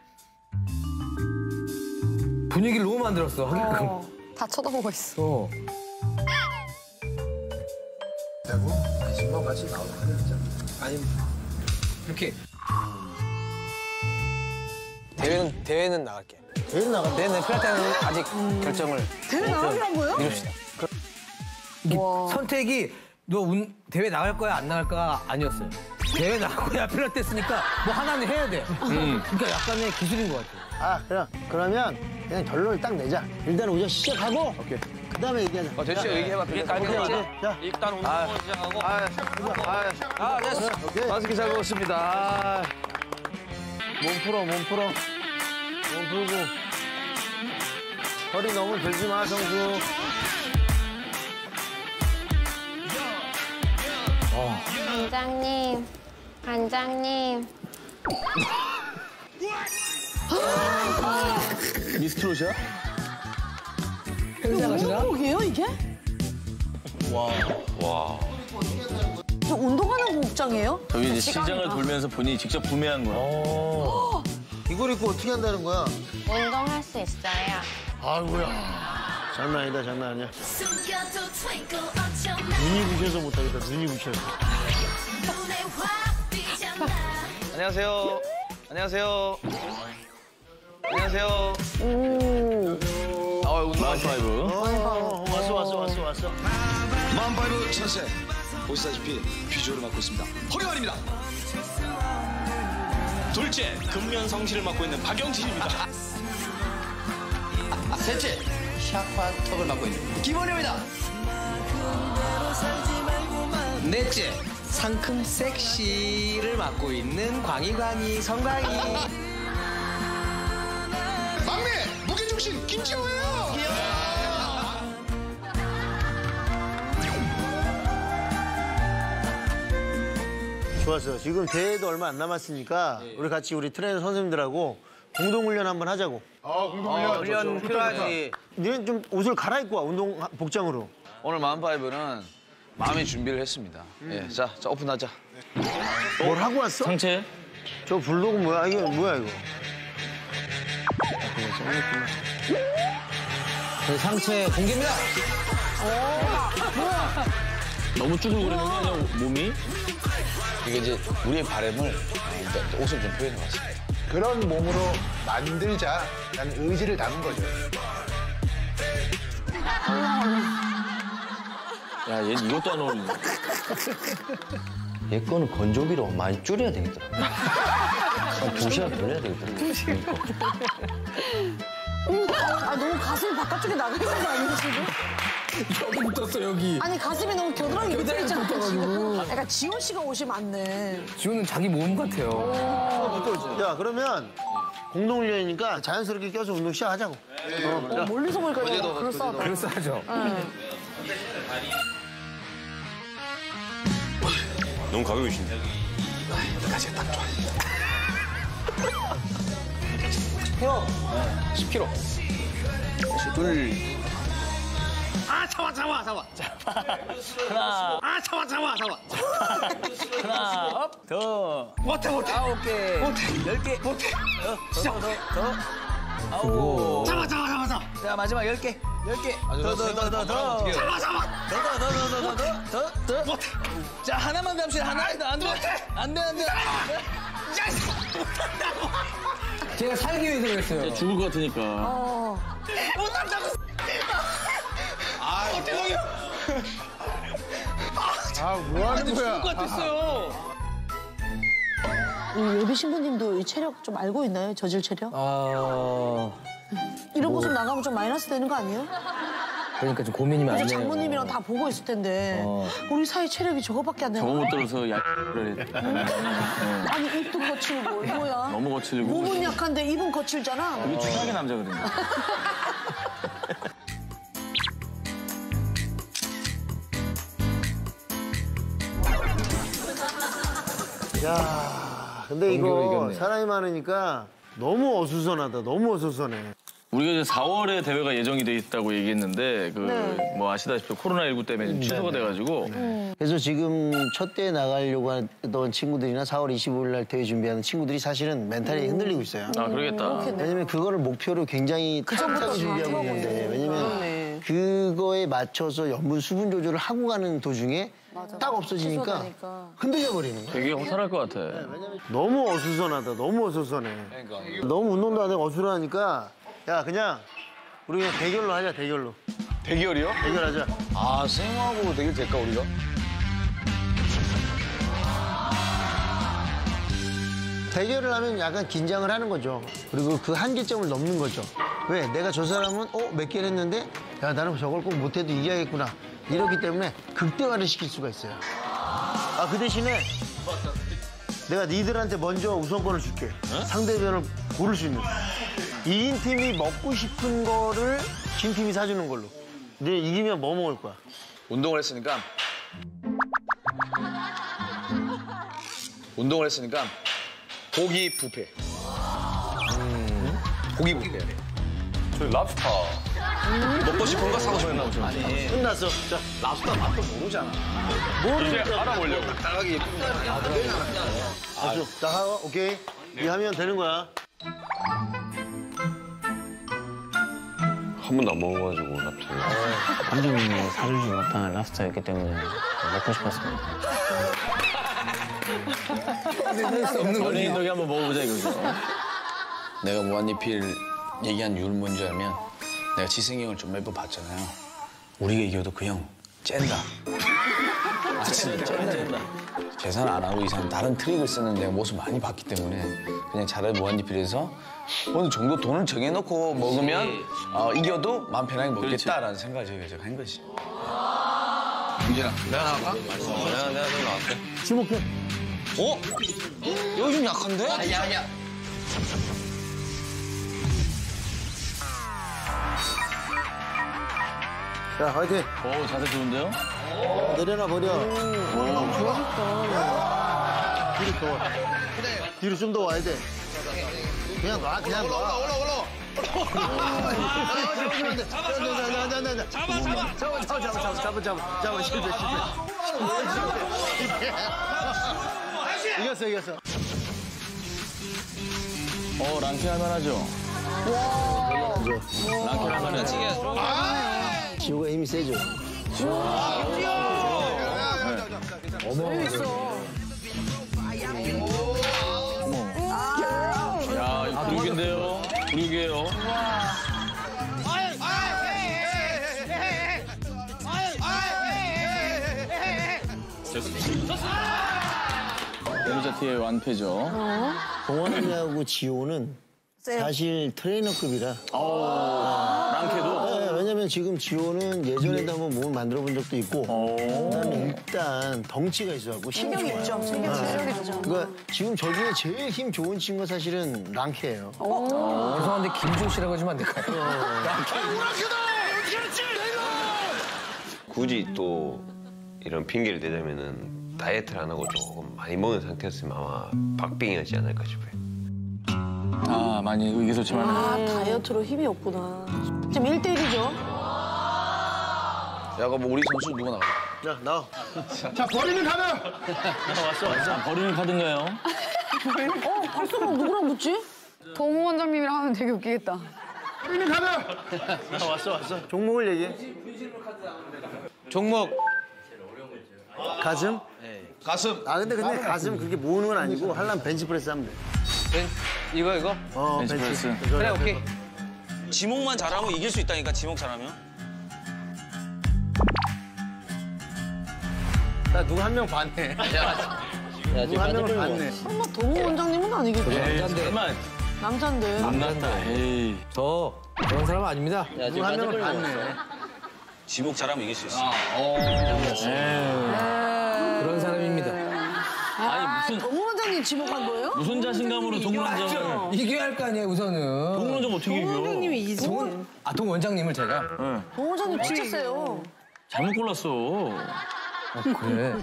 분위기를 너무 만들었어, 하게끔. 다 쳐다보고 있어. 되고 마지막 같이 나오고 진짜. 아니 이렇게 대회는 나갈게. 대회는 나가. 대회는 필라테는 아직 결정을. 대회 나가기로 거예요? 이룹시다. 선택이 너 대회 나갈 거야 안 나갈 거야 아니었어요. 대회 나가고야 필라테스니까 뭐 하나는 해야 돼. 그러니까 약간의 기술인 것 같아요. 그러면 그냥 결론을 딱 내자. 일단 우리가 시작하고. 오케이. 그다음에 얘기하자. 대시 얘기해봐. 이게 깔끔하지? 일단 운동을 시작하고. 됐어. 맛있게 잘 먹었습니다. 몸 풀어. 몸 풀고. 허리 너무 들지 마, 정수. 관장님. 미스트롯이야? 운동복이에요, 이게? 와. 저 운동하는 복장이에요? 저기 이제 시장을 돌면서 본인이 직접 구매한 거야. 이걸 입고 어떻게 한다는 거야? 운동할 수 있어요. 아이고야. 장난 아니다, 장난 아니야. 눈이 부셔서 못하겠다, 눈이 부셔서. 안녕하세요. 안녕하세요. 마흔파이브. 왔어. 마흔파이브 천세. 보시다시피 비주얼을 맡고 있습니다. 허경환입니다. 둘째, 근면 성실을 맡고 있는 박영진입니다. 셋째, 샤프한 턱을 맡고 있는 김원효입니다. 넷째, 상큼 섹시를 맡고 있는 광희광희 성광희. 막내 무게중심 김지호예요. 좋았어요. 지금 대회도 얼마 안 남았으니까 우리 같이 우리 트레이너 선생님들하고 공동훈련 한번 하자고. 공동훈련. 훈련 필요하지. 너는 좀 옷을 갈아입고 와, 운동 복장으로. 오늘 마음파이브는 마음의 준비를 했습니다. 예, 자, 오픈하자. 뭘 하고 왔어? 상체? 저 블록은 뭐야? 이거 뭐야 이거? 그 상체 공개입니다. 너무 쭈글거리는 거 아니야, 몸이? 이게 이제 우리의 바람을 옷을 좀 표현해봤습니다. 그런 몸으로 만들자라는 의지를 담은 거죠. 야, 얘 이것도 안 어울린다. 얘 거는 건조기로 많이 줄여야 되겠더라. 한 2시간 걸려야 되겠더라. 아, 너무 가슴이 바깥쪽에 나가 있는 거 아니에요, 지금? 여기 붙었어, 여기. 아니, 가슴이 너무 겨드랑이 밑에 있잖아. 약간 지호 씨가 옷이 많네. 지호는 자기 몸 같아요. 야, 그러면 공동훈련이니까 자연스럽게 껴서 운동 시작하자고. 멀리서 보니까 너무 그럴싸하다. 그럴싸하죠. 너무 가벼우신데. 가지가 딱 좋아. 형, 10kg. 둘. 아, 잡아. 하나. 아, 잡아. 하나, 업. 더. 못해. 9개. 못해. 10개. 못해. 시작. 더. 아홉. 잡아. 자, 마지막 10개. 10개. 더. 더. 못해. 자, 하나만 갑시다. 하나. 안 돼. 제가 살기 위해서 그랬어요. 죽을 것 같으니까. 못한다고. 대박이야. 뭐 하는 거야? 죽을 것 같았어요. 우리 예비 신부님도 이 체력 좀 알고 있나요? 저질 체력? 이런 모습 나가면 좀 마이너스 되는 거 아니에요? 그러니까 좀 고민이 많네요. 이제 장모님이랑 다 보고 있을 텐데 우리 사이 체력이 저거밖에 안 되나? 저거 못 들어서 야를 했다. 아니 입도 거칠고 뭐야? 너무 거칠고. 몸은 약한데 입은 거칠잖아. 이게 최악의 남자거든요. 야, 근데 이거 사람이 많으니까 너무 어수선하다. 너무 어수선해. 우리가 이제 4월에 대회가 예정이 돼 있다고 얘기했는데 뭐 아시다시피 코로나19 때문에 취소가 돼가지고 그래서 지금 첫 대회 나가려고 하던 친구들이나 4월 25일 날 대회 준비하는 친구들이 사실은 멘탈이 흔들리고 있어요. 아, 그러겠다. 왜냐면 그거를 목표로 굉장히 타이트하게 준비하고 있는데 왜냐면 그거에 맞춰서 염분 수분 조절을 하고 가는 도중에 딱 없어지니까 흔들려 버리는 거야. 되게 허탈할 것 같아. 너무 어수선하다. 너무 어수선해. 너무 운동도 안 하고 어수선하니까 야, 그냥 우리 그냥 대결로 하자, 대결로. 대결이요? 대결하자. 아, 쌤하고 대결 될까, 우리가? 대결을 하면 약간 긴장을 하는 거죠. 그리고 그 한계점을 넘는 거죠. 왜? 내가 저 사람은 몇 개를 했는데 야, 나는 저걸 꼭 못해도 이겨야겠구나. 이렇기 때문에 극대화를 시킬 수가 있어요. 아, 그 대신에 내가 니들한테 먼저 우선권을 줄게. 상대편을 고를 수 있는. 이긴 팀이 먹고 싶은 거를 진 팀이 사주는 걸로. 근데 이기면 뭐 먹을 거야? 운동을 했으니까 고기 뷔페. 고기 뷔페. 저 랍스터. 먹고 싶은 거 사고 싶은 거. 아니. 끝났어. 자, 랍스터 맛도 모르잖아. 이제 알아보려고. 딱딱하게 자, 하고, 오케이. 이거 하면 되는 거야. 한 번도 안 먹어가지고 랍스터. 감독님이 사주신 어떤 랍스터였기 때문에 먹고 싶었습니다. 연예인덕이 한번 먹어보자 이거죠. 내가 무한리필 얘기한 이유는 뭔지 알면 내가 지승이 형을 좀 몇 번 봤잖아요. 우리가 이겨도 그 형 쨘다. 진짜. 계산 안 하고 이상 다른 트릭을 쓰는 내 모습 많이 봤기 때문에 그냥 차라리 무한리필해서 어느 정도 돈을 정해놓고 먹으면 이겨도 마음 편하게 먹겠다라는 생각을 제가 한 거지. 민준아, 내가 나갈까? 내가 나갈게. 지목해. 여기 좀 약한데? 아니야. 자, 화이팅. 자세 좋은데요? 내려놔 버려. 좋아졌다. 뒤로 더. 뒤로 좀 더 와야 돼. 그냥 놔. 올라. 잡아. 실패. 이겼어. 랑케 할만하죠? 랑케 할만해. 지호가 힘이 세죠? 어머. 야, 이거 근육인데요? 근육이에요. 데미자티의 완패죠. 동원이하고 지호는 사실 트레이너급이라. 랑케도? 네, 왜냐면 지금 지호는 예전에도 한번 몸을 만들어 본 적도 있고, 나는 일단 덩치가 있어갖고 체격이 있죠. 체격이 있죠. 그러니까 지금 저 중에 제일 힘 좋은 친구가 사실은 랑케예요. 죄송한데 김주호 씨라고 해주면 안 될까요? 굳이 또 이런 핑계를 대자면은 다이어트를 안 하고 조금 많이 먹은 상태였으면 아마 박빙이었지 않을까 싶어요. 많이 의기소침하네. 다이어트로 힘이 없구나. 지금 1대1이죠? 야, 그럼 우리 선수 누가 나가? 자, 나와. 자, 버리는 카드. 왔어. 버리는 카드인가요? 벌써 누구랑 붙지? 동우 원장님이랑 하면 되게 웃기겠다. 버리는 카드. 왔어. 종목을 얘기해. 종목. 가슴? 가슴. 근데 가슴 그렇게 모으는 건 아니고 하려면 벤치프레스 하면 돼. 이거? 벤치프레스. 그래, 오케이. 지목만 잘하면 이길 수 있다니까, 지목 잘하면. 나 누구 한 명 봤네. 누구 한 명을 봤네. 설마 동우 원장님은 아니겠죠? 남잔데. 만났다. 에이. 저 그런 사람 아닙니다. 누구 한 명을 봤네. 지목 잘하면 이길 수 있어. 그런 사람입니다. 아니, 동우 원장님 지목한 거예요? 무슨 자신감으로 동문 원장을. 이겨야 할 거 아니에요, 우선은. 동문 원장 어떻게 이겨? 동우 원장님이 이기지. 동 원장님을 제가? 동우 원장님 진짜 세요. 잘못 골랐어. 그래.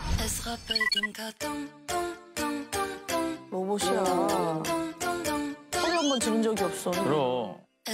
로봇이야. 허리 한번 지른 적이 없어. 그럼.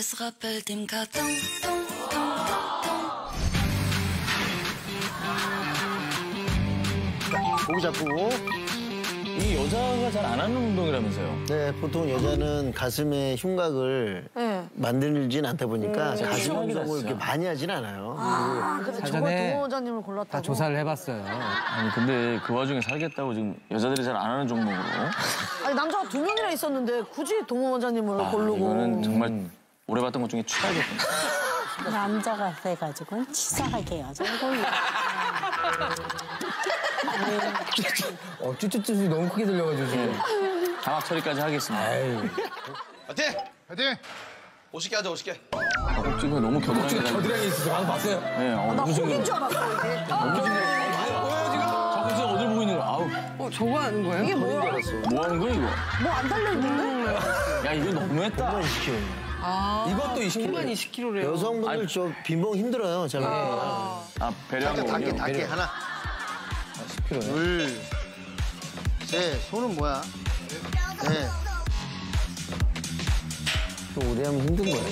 고기 잡고. 이 여자가 잘 안 하는 운동이라면서요? 네, 보통 여자는 가슴에 흉곽을 만들진 않다 보니까 가슴 운동을 이렇게 많이 하진 않아요. 근데 정말 사전에 동우 원장님을 골랐다고. 다 조사를 해봤어요. 아니, 근데 그 와중에 살겠다고 지금 여자들이 잘 안 하는 종목으로. 아니, 남자가 2명이나 있었는데 굳이 동우 원장님을 고르고. 이거는 정말 오래 봤던 것 중에 최악이었던 남자가 돼가지고 치사하게 여자를 골라. 쭈쭈쭈쭈 너무 크게 들려가지고 지금. 장학 처리까지 하겠습니다. 화이팅! 화이팅! 50개 하자, 50개. 지금 너무 겨드랑이. 겨드랑이 있어서 방금 봤어요? 네, 나 너무 혹인 줄 알았어, 이게. 저기서 어딜 보고 있는 거야? 아우. 저거 하는 거예요? 이게 뭐야? 뭐 하는 거야, 이거? 뭐 안 달려있는데? 야, 이거 너무했다. 이것도 20kg. 20kg래요. 여성분들 저 빈봉 힘들어요. 잘 배려한 거군요. 닭게 하나. 10kg. 둘, 셋. 손은 뭐야? 네. 또 오래 하면 힘든 거야.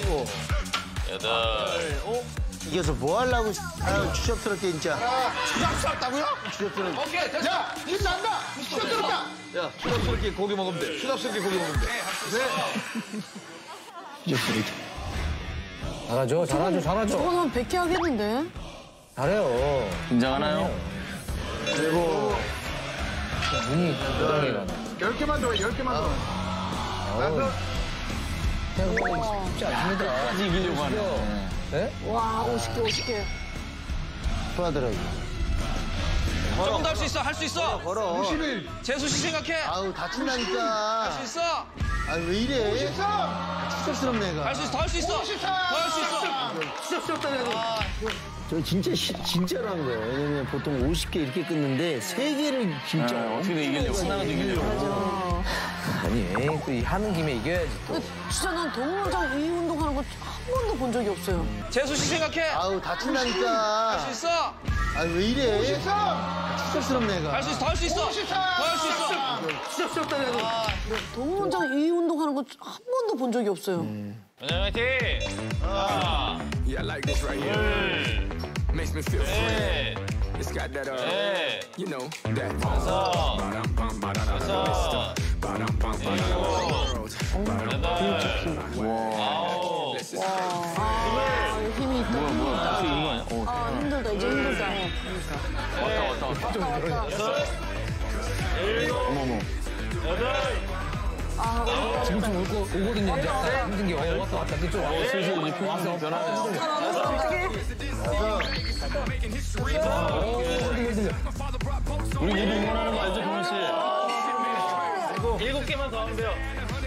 8. 이겨서 뭐 하려고 추적스럽게 진짜. 추잡스럽다고요? 추적스럽게. 오케이, 됐어. 야, 힘 난다. 추적스럽다. 야, 추잡스럽게 고기 먹으면 돼. 추잡스럽게 고기 먹으면 돼. 추적스럽게. 잘하죠. 저거는 100개 하겠는데? 잘해요. 긴장하나요? 그리고 눈이 겨드랑이가. 10개만 더 해, 10개만 더. 쉽지 않습니다. 끝까지 이기려고 하네. 네? 와, 50개. 소화더라고. 조금 더 할 수 있어, 할 수 있어. 걸어. 51. 재수 씨 생각해. 아우 다친다니까. 할 수 있어. 아 왜 이래? 쑥스럽네 얘가. 할 수 있어, 더 할 수 있어. 더 할 수 있어. 쑥스럽다 내가. 저 진짜 진짜로 한 거예요. 왜냐면 보통 50개 이렇게 끊는데 3개를 진짜 어떻게든 이기려고 하나라도 이기려고. 아니 또 하는 김에 이겨야지. 진짜 난 동물장 이 운동하는 거 한 번도 본 적이 없어요. 재수 씨 생각해. 아우 다친다니까. 할 수 있어. 아 왜 이래? 쑥스럽네 얘가. 할 수 있어, 더 할 수 있어. 더 할 수 있어. 쑥스럽다 내가. 동물장 이 운동하는 거 한 번도 본 적이 없어요. 화이팅! Yeah, I like this right here. Makes me feel free. It's got that, you know, that. 힘이 있다. 뭐야. 딱 이거 아니야? 힘들다, 이제 힘들다. 왔다. 어머머. 지금 좀 오거든요. 이제 힘든 게 왔다. 그쪽 와서 슬슬 이제 왔어. 우리 모두 응원하는 거 알죠, 동원 씨? 7개만 더 하면 돼요.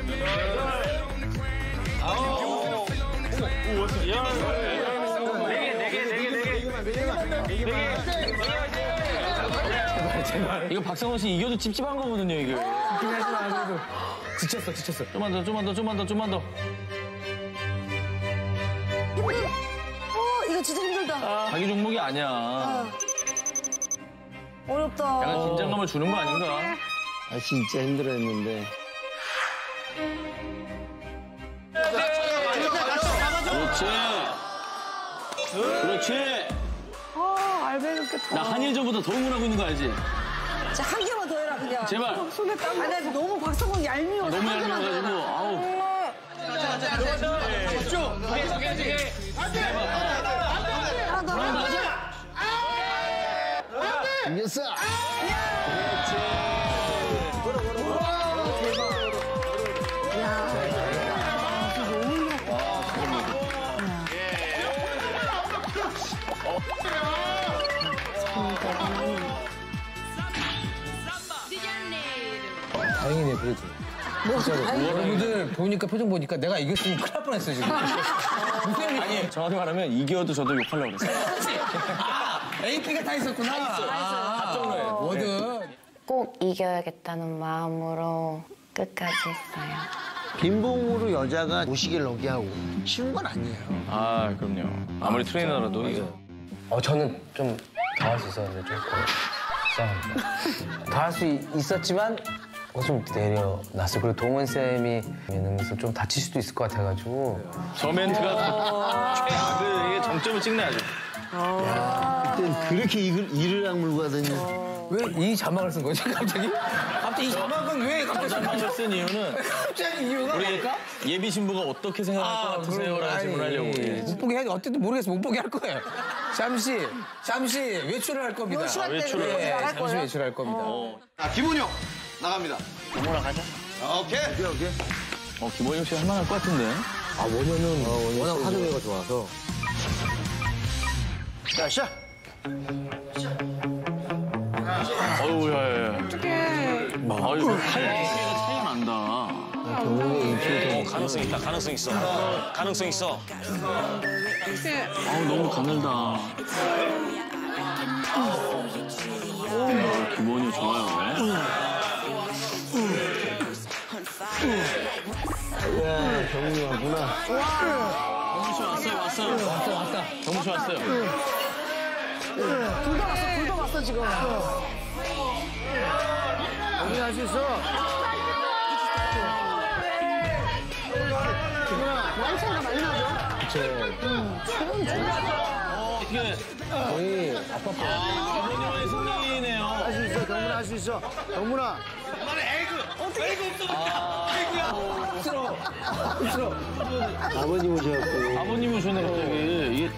이거 박성원 씨 이겨도 찝찝한 거거든요, 이게. 지쳤어. 좀만 더. 이거 진짜 힘들다. 자기 종목이 아니야. 어렵다. 약간 긴장감을 주는 거 아닌가? 아 진짜 힘들어했는데. 그렇지. 알배겠다. 나 한일전보다 더 응원하고 있는 거 알지? 자, 한 개만 더 해라, 그냥. 제발. 손에 땀. 아니, 너무 박성원 얄미워. 너무 얄미워가지고, 아우. 쭉. 이겼어. 다행이네 그래도. 진짜로. 여러분들 보니까 표정 보니까 내가 이겼으면 큰일 날 뻔했어 지금. 아니, 정확히 말하면 이겨도 저도 욕하려고 그랬어요. AP가 다 있었구나. 합정로에. 뭐든. 꼭 이겨야겠다는 마음으로 끝까지 했어요. 빈봉으로 여자가 50개를 넘게 하고 쉬운 건 아니에요. 아, 그럼요. 아무리 트레이너라도. 저는 좀 더 할 수 있었는데 좀 이상합니다. 더 할 수 있었지만 좀 내려놨어요. 그리고 동원 쌤이 예능에서 좀 다칠 수도 있을 것 같아가지고. 저 멘트가 최악을 이게 정점을 찍네 아주. 그때 그렇게 이를 악물고 하더니. 왜 이 자막을 쓴 거지 갑자기? 갑자기 이 자막은 왜 갑자기 자막을 쓴 이유는 갑자기 이유가 우리 뭘까? 예비 신부가 어떻게 생각할 것 같으세요라는 질문하려고. 못 보게 해. 어쨌든 모르겠어. 못 보게 할 거예요. 잠시 외출을 할 겁니다. 외출을 할 잠시 거예요? 외출할 겁니다. 자, 김원영 나갑니다. 동원아 가자. 오케이. 김원영 씨 할만할 것 같은데. 원현은 워낙 하드웨어가 좋아서. 자, 시작. 어우, 야. 어떡해. 아유, 차이가 난다. 가능성 있다, 가능성 있어. 가능성 있어. 아우, 너무 가늘다. 김원영 좋아요. 야, 정훈이 왔구나. 왔다. 정우 씨 왔어요. 둘 다 왔어, 지금. 정훈이 할 수 있어. 나이 차이가 많이 나죠? 어떻게. 거의 아빠 김원영의 승리네요. 할 수 있어, 정훈아 할 수 있어. 정훈아. 아버님 오셔갖고. 아버님이 오셨네, 갑자기. 이게.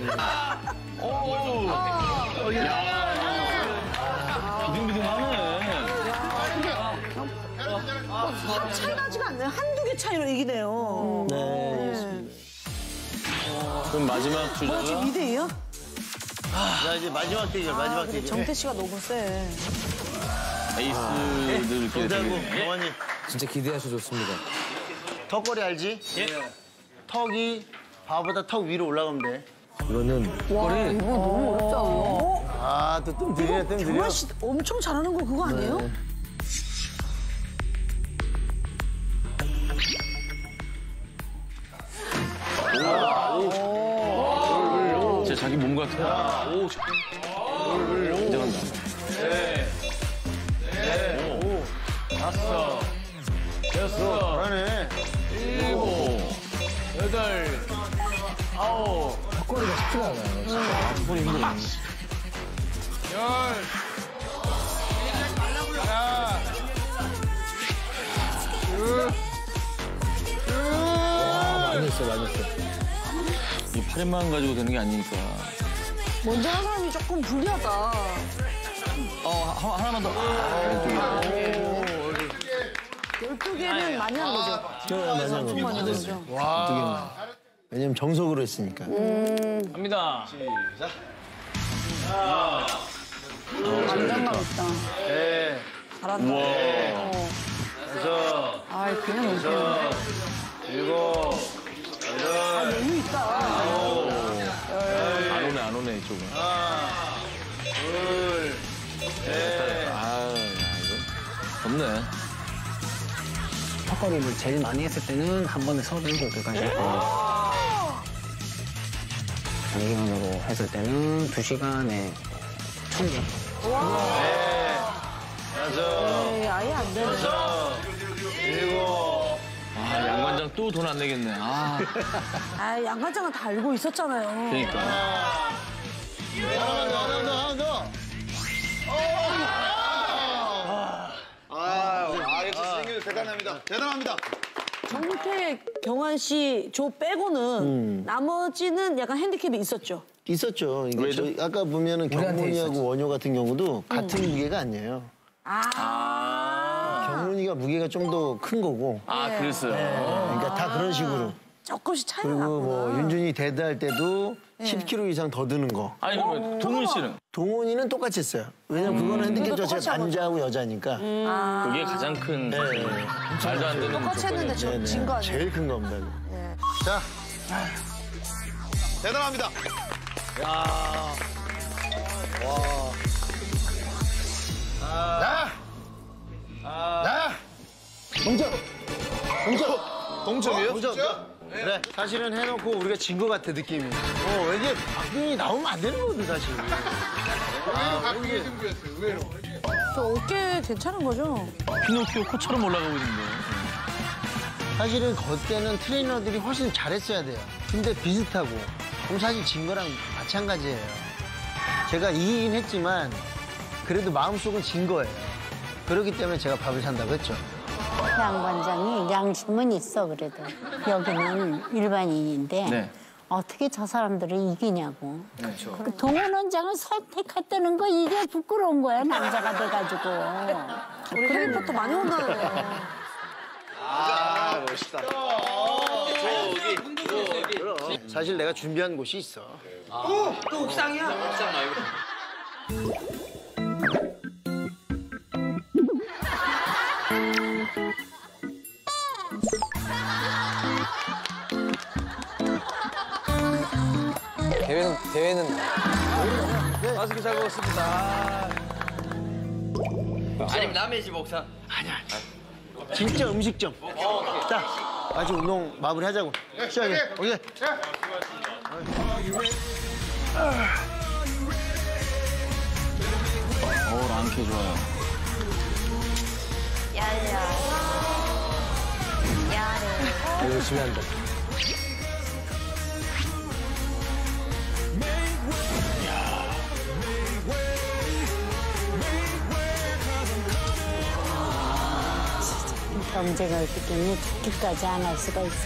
비등비등하네. 차이 나지가 않네요. 한두 개 차이로 이기네요. 네. 그럼 마지막 주자가. 지금 2대2야? 자, 이제 마지막 대결, 마지막 대결. 정태 씨가 너무 세. 에이스들 이렇게 정상국, 영환이. 진짜 기대하셔도 좋습니다. 턱걸이 알지? 예. 턱이 바보다 턱 위로 올라가면 돼. 이거는 와, 이거 너무 어렵지 않아요? 아, 또 뜸 들여, 뜸 들여. 경환 씨 엄청 잘하는 거 그거 아니에요? 네. 진짜 자기 몸 같아. 오, 긴장한다. 오, 다섯, 여섯, 잘하네. 일곱, 여덟, 아홉. 턱걸이가 쉽지가 않아요. 턱걸이 힘들어. 열. 하나. 많이 했어요, 많이 했어요. 이 팔만 가지고 되는 게 아니니까. 먼저 하는 사람이 조금 불리하다. 하나만 더. 12개는 많이 한 거죠? 많이 한 거죠. 와. 왜냐면 정석으로 했으니까. 갑니다. 시작. 안정감 있다. 네. 잘한다. 여섯. 아, 그냥 못했네. 일곱. 아, 너무 있다. 안 오네, 이쪽은. 하나. 둘. 셋. 이거 없네. 턱걸이를 제일 많이 했을 때는 한 번에 37개까지 했고 단기간으로 했을 때는 2시간에 1000개. 에이, 아예 안 되네. 일곱. 양관장 또 돈 안 내겠네. 아, 양관장은 다 알고 있었잖아요. 그러니까. 하나 더. 역시 선생님 대단합니다. 대단합니다. 정태, 경환 씨, 조 빼고는 나머지는 약간 핸디캡이 있었죠? 있었죠. 이게 저희 아까 보면은 경문이하고 원효 같은 경우도 같은 무게가 아니에요. 경문이가 무게가 좀 더 큰 거고. 그랬어요. 그러니까 다 그런 식으로. 조금씩 차이가 그리고 나구나. 뭐 윤준이 데드할 때도 10kg 이상 더 드는 거. 아니, 그러면 동훈 씨는? 동훈이는 똑같이 했어요. 왜냐면 그거는 핸디캡 자체가 남자하고 여자니까. 그게 가장 큰 말도 안 되는 똑같이 했는데 네네. 진 거 아니에요? 제일 큰 겁니다. 네. 자, 대단합니다. 야, 와. 동점. 동점이에요? 동점. 그래, 사실은 해놓고 우리가 진 것 같아, 느낌이. 왠지 박빙이 나오면 안 되는 거거든, 사실. 의외로 박빙의 승부였어요. 의외로. 저 어깨 괜찮은 거죠? 피노키오 코처럼 올라가고 있는데. 사실은 그때는 트레이너들이 훨씬 잘했어야 돼요. 근데 비슷하고. 그럼 사실 진 거랑 마찬가지예요. 제가 이기긴 했지만 그래도 마음속은 진 거예요. 그렇기 때문에 제가 밥을 산다고 했죠. 양관장이 양심은 있어, 그래도. 여기는 일반인인데 네. 어떻게 저 사람들을 이기냐고. 그렇죠. 그 동원 원장을 선택했다는 거 이게 부끄러운 거야, 남자가 돼가지고. 우리 해리포터 많이 온다는데. 멋있다. 사실 내가 준비한 곳이 있어. 또 옥상이야? 옥상 말고. 대회는 맛있게 잘 먹었습니다. 아니면 남의 집 옥상. 아니야. 진짜 음식점. 자, 아직 운동 마무리하자고. 시작해. 오케이. 랑케 좋아요. 열심히 한다. 경쟁을 했기 때문에 죽기까지 안 할 수가 있어.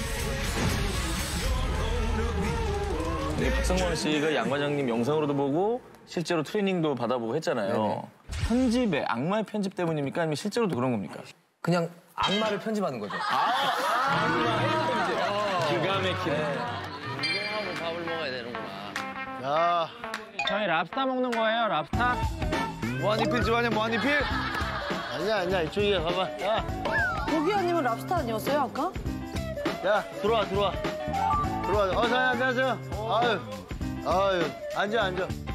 네, 박성광 씨가 양 과장님 영상으로도 보고 실제로 트레이닝도 받아보고 했잖아요. 편집에 악마의 편집 때문입니까? 아니면 실제로도 그런 겁니까? 그냥 악마를 편집하는 거죠. 기가 막히네. 운동하고 밥을 먹어야 되는구나. 야, 저희 랍스타 먹는 거예요, 랍스타? 무한리필 집안이야, 무한리필? 아니야, 이쪽이야, 봐봐. 야, 고기 아니면 랍스타 아니었어요, 아까? 야, 들어와. 어서 안녕하세요. 아유, 앉아.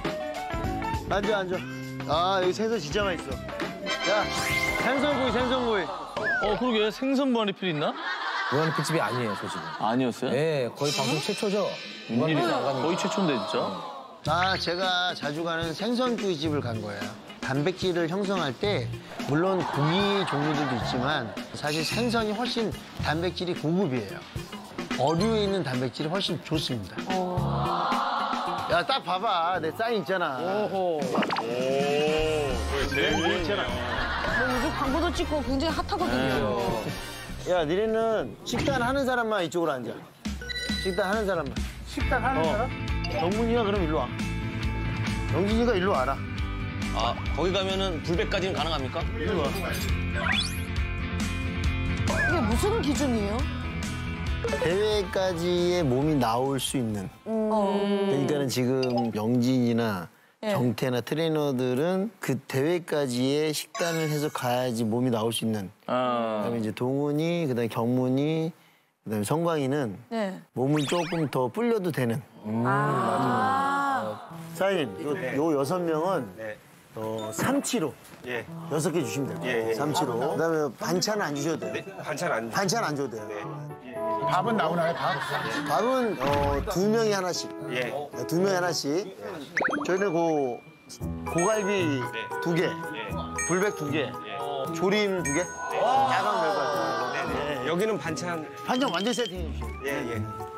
아, 여기 생선 진짜 맛있어. 야, 생선구이. 그러게 생선 무한리필 있나? 무한리필 집이 아니에요, 저 집은. 아니었어요? 네, 거의 방송 최초죠. 웬일이야? 거의 최초인데 진짜. 제가 자주 가는 생선구이집을 간 거예요. 단백질을 형성할 때 물론 고기 종류들도 있지만 사실 생선이 훨씬 단백질이 고급이에요. 어류에 있는 단백질이 훨씬 좋습니다. 야, 딱 봐봐. 내 사인 있잖아. 뭐 요즘 광고도 찍고 굉장히 핫하거든요. 야, 니네는 식단 하는 사람만 이쪽으로 앉아. 식단 하는 사람만. 식단 하는 사람? 정문이가 그럼 일로 와. 영진이가 일로 와라. 아, 거기 가면은 불배까지는 가능합니까? 일로 와. 이게 무슨 기준이에요? 대회까지의 몸이 나올 수 있는. 그러니까는 지금 영진이나 정태나 트레이너들은 그 대회까지의 식단을 해서 가야지 몸이 나올 수 있는. 그다음에 이제 동훈이, 그다음에 경문이, 그다음에 성광이는 몸은 조금 더 불려도 되는. 사인, 요 6명은 삼치로 6개 주시면 돼요. 삼치로. 그다음에 반찬은 안 주셔도 돼요. 반찬 안 줘도 돼요. 밥은 나오나요, 밥? 밥은 2명이 하나씩. 2명이 하나씩. 저희는 고갈비 2개, 불백 2개, 조림 2개. 야간 별거 같아요. 여기는 반찬 완전 세팅해 주시죠.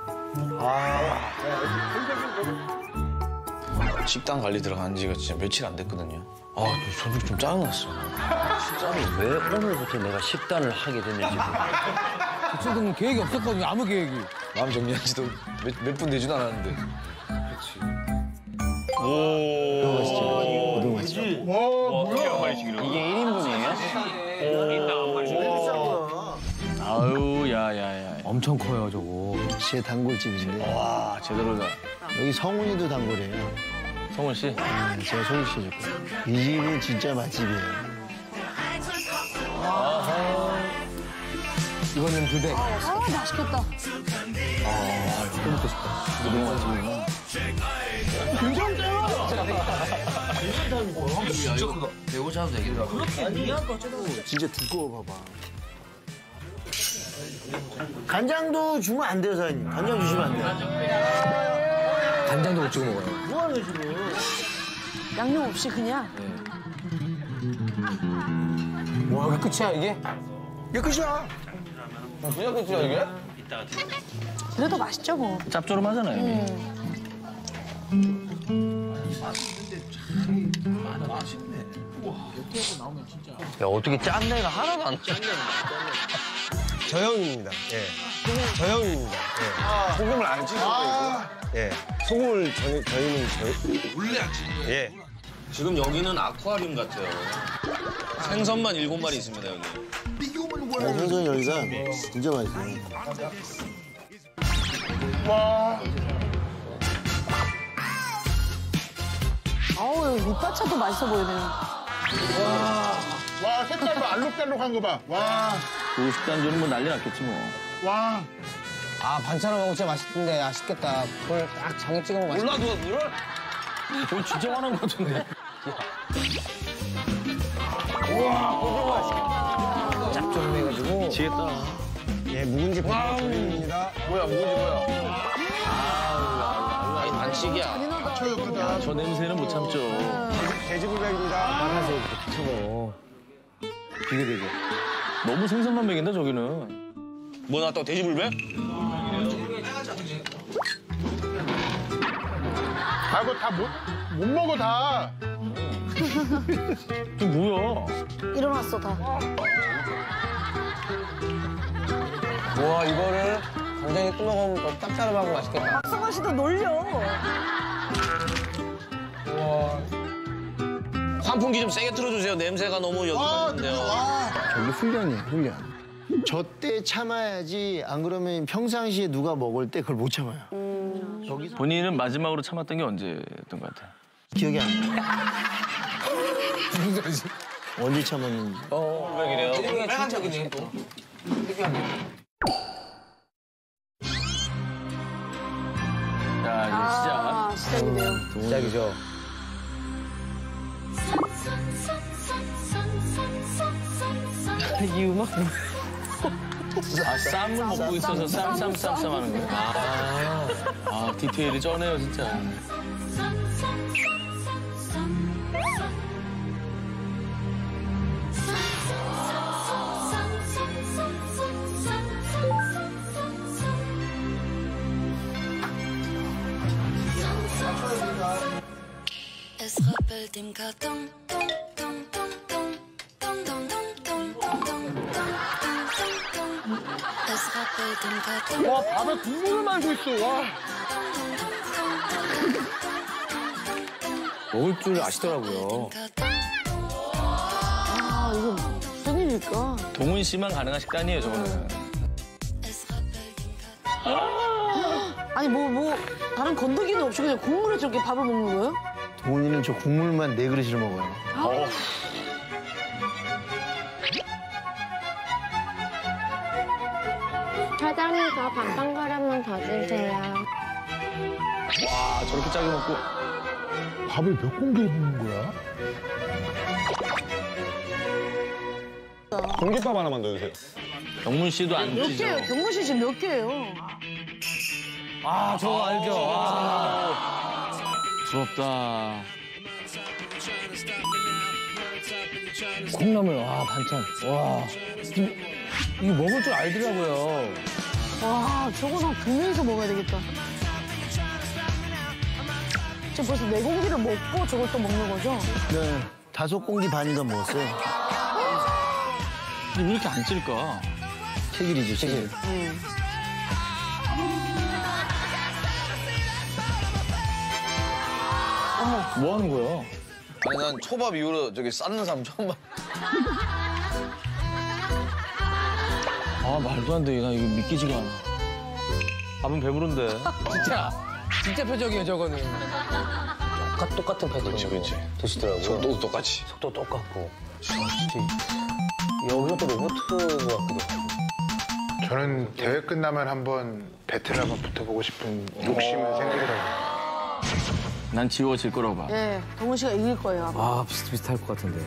식단 관리 들어간 지가 진짜 며칠 안 됐거든요. 저도 좀 짜증났어. 진짜로 왜 오늘부터 내가 식단을 하게 됐는지 그 친구는 계획이 없었거든요, 아무 계획이. 마음 정리한 지도 몇 분 되지도 않았는데. 고등어 맛있죠? 이게 1인분이에요? 아유, 야야야. 엄청 커요, 저거. 제 단골집인데. 와, 제대로다. 여기 성훈이도 단골이에요. 성훈 씨? 제가 소개시켜줬고. 이 집은 진짜 맛집이에요. 이거는 불백. 맛있겠다. 또 먹고 싶다. 너무 맛있구나. 굉장히 쪄요. 진짜 크다. 배고차도 되겠다. 그렇게 미안 거죠. 진짜 두꺼워 봐봐. 간장도 주면 안 돼요, 사장님. 간장 주시면 안 돼요. 간장도 못 찍어 먹어요. 뭐하는 거야, 지금? 양념 없이 그냥. 와, 이게 끝이야, 이게? 이게 끝이야. 그냥 끝이야, 이게? 그래도 맛있죠, 뭐. 짭조름하잖아요, 이게. 야, 어떻게 짠내가 하나도 안 나. 저형입니다. 저형입니다. 소금을 안 찍어요. 소금을 저희는 원래 안 찍어요? 지금 여기는 아쿠아리움 같아요. 생선만 7마리 있습니다, 여기. 생선 여기가 진짜 맛있어요. 와. 아우, 밑반찬도 맛있어 보이네요. 와, 색깔도 알록달록한 거 봐. 와. 그 식단주는 뭐 난리 났겠지 뭐. 와. 반찬을 먹으면 진짜 맛있던데 아쉽겠다. 그걸 딱 장에 찍어 먹으면 맛있겠다. 몰라, 누가 물어? 저거 진짜 화난 것 같은데. 짭조름해가지고. 미치겠다. 묵은지 볶음입니다. 뭐야, 뭐야. 아니, 반칙이야. 저 냄새는 못 참죠. 돼지불백입니다. 빨간색 이렇게 쳐먹어. 되게 되게. 너무 생선만 먹인다, 저기는. 뭐 나왔다고 돼지불배? 아, 이거 다 못 먹어, 다. 또 뭐야? 일어났어, 다. 와, 이거를 간장에 또 먹으면 짭짤하고 맛있겠다. 박성환 씨도 놀려. 환풍기 좀 세게 틀어주세요. 냄새가 너무 여기 나는데요. 저기 훈련이에요, 훈련. 저 때 참아야지, 안 그러면 평상시에 누가 먹을 때 그걸 못 참아요. 본인은 마지막으로 참았던 게 언제였던 것 같아요? 기억이 안 나. 무슨 소리지? 언제 참았는지. 그래요. 빨간색이네 또. 자, 이제 시작. 시작이네요. 시작이죠. 이 음악 아, 쌈을 먹고 있어서 쌈 하는 거예요. 아, 디테일이 쩌네요, 진짜. Es rappelt im Karton. Es rappelt im Karton. 와, 밥에 국물을 말고 있어, 와. 먹을 줄 아시더라고요. 아, 이거 무슨 일일까? 동훈 씨만 가능한 식단이에요, 저거는. 아니, 뭐, 다른 건더기는 없이 그냥 국물에 저렇게 밥을 먹는 거예요? 동훈이는 저 국물만 4그릇을 먹어요. 사장님, 저 반반거리만 더 주세요. 와, 저렇게 짜게 먹고. 밥을 몇 공기 먹는 거야? 공깃밥 하나만 더 주세요. 경문 씨도 안 몇 찌죠? 개예요? 경문 씨 지금 몇 개예요? 아, 저거 알죠. 부럽다. 콩나물, 와, 반찬. 와. 이거 먹을 줄 알더라고요. 와, 저거는 보면서 먹어야 되겠다. 지금 벌써 4공기를 먹고 저걸 또 먹는 거죠? 네. 5공기 반인가 먹었어요. 근데 왜 이렇게 안 찔까? 체질이죠, 체질. 뭐 하는 거야? 아니 난 초밥 이후로 저기 쌓는 사람 처음 봐. 아, 말도 안 돼. 나 이거 믿기지가 않아. 밥은 배부른데. 진짜 표정이에요 저거는. 똑같은 패턴으로 드시더라고요. 속도도 똑같이. 속도 똑같고. 여기서 또 로봇 것 같기도 하고. 저는 대회 끝나면 한번 배틀 한번 붙어보고 싶은 욕심은 생기더라고요. 난 지워질 거라고 봐. 네, 동훈 씨가 이길 거예요, 아마. 아, 비슷비슷할 것 같은데.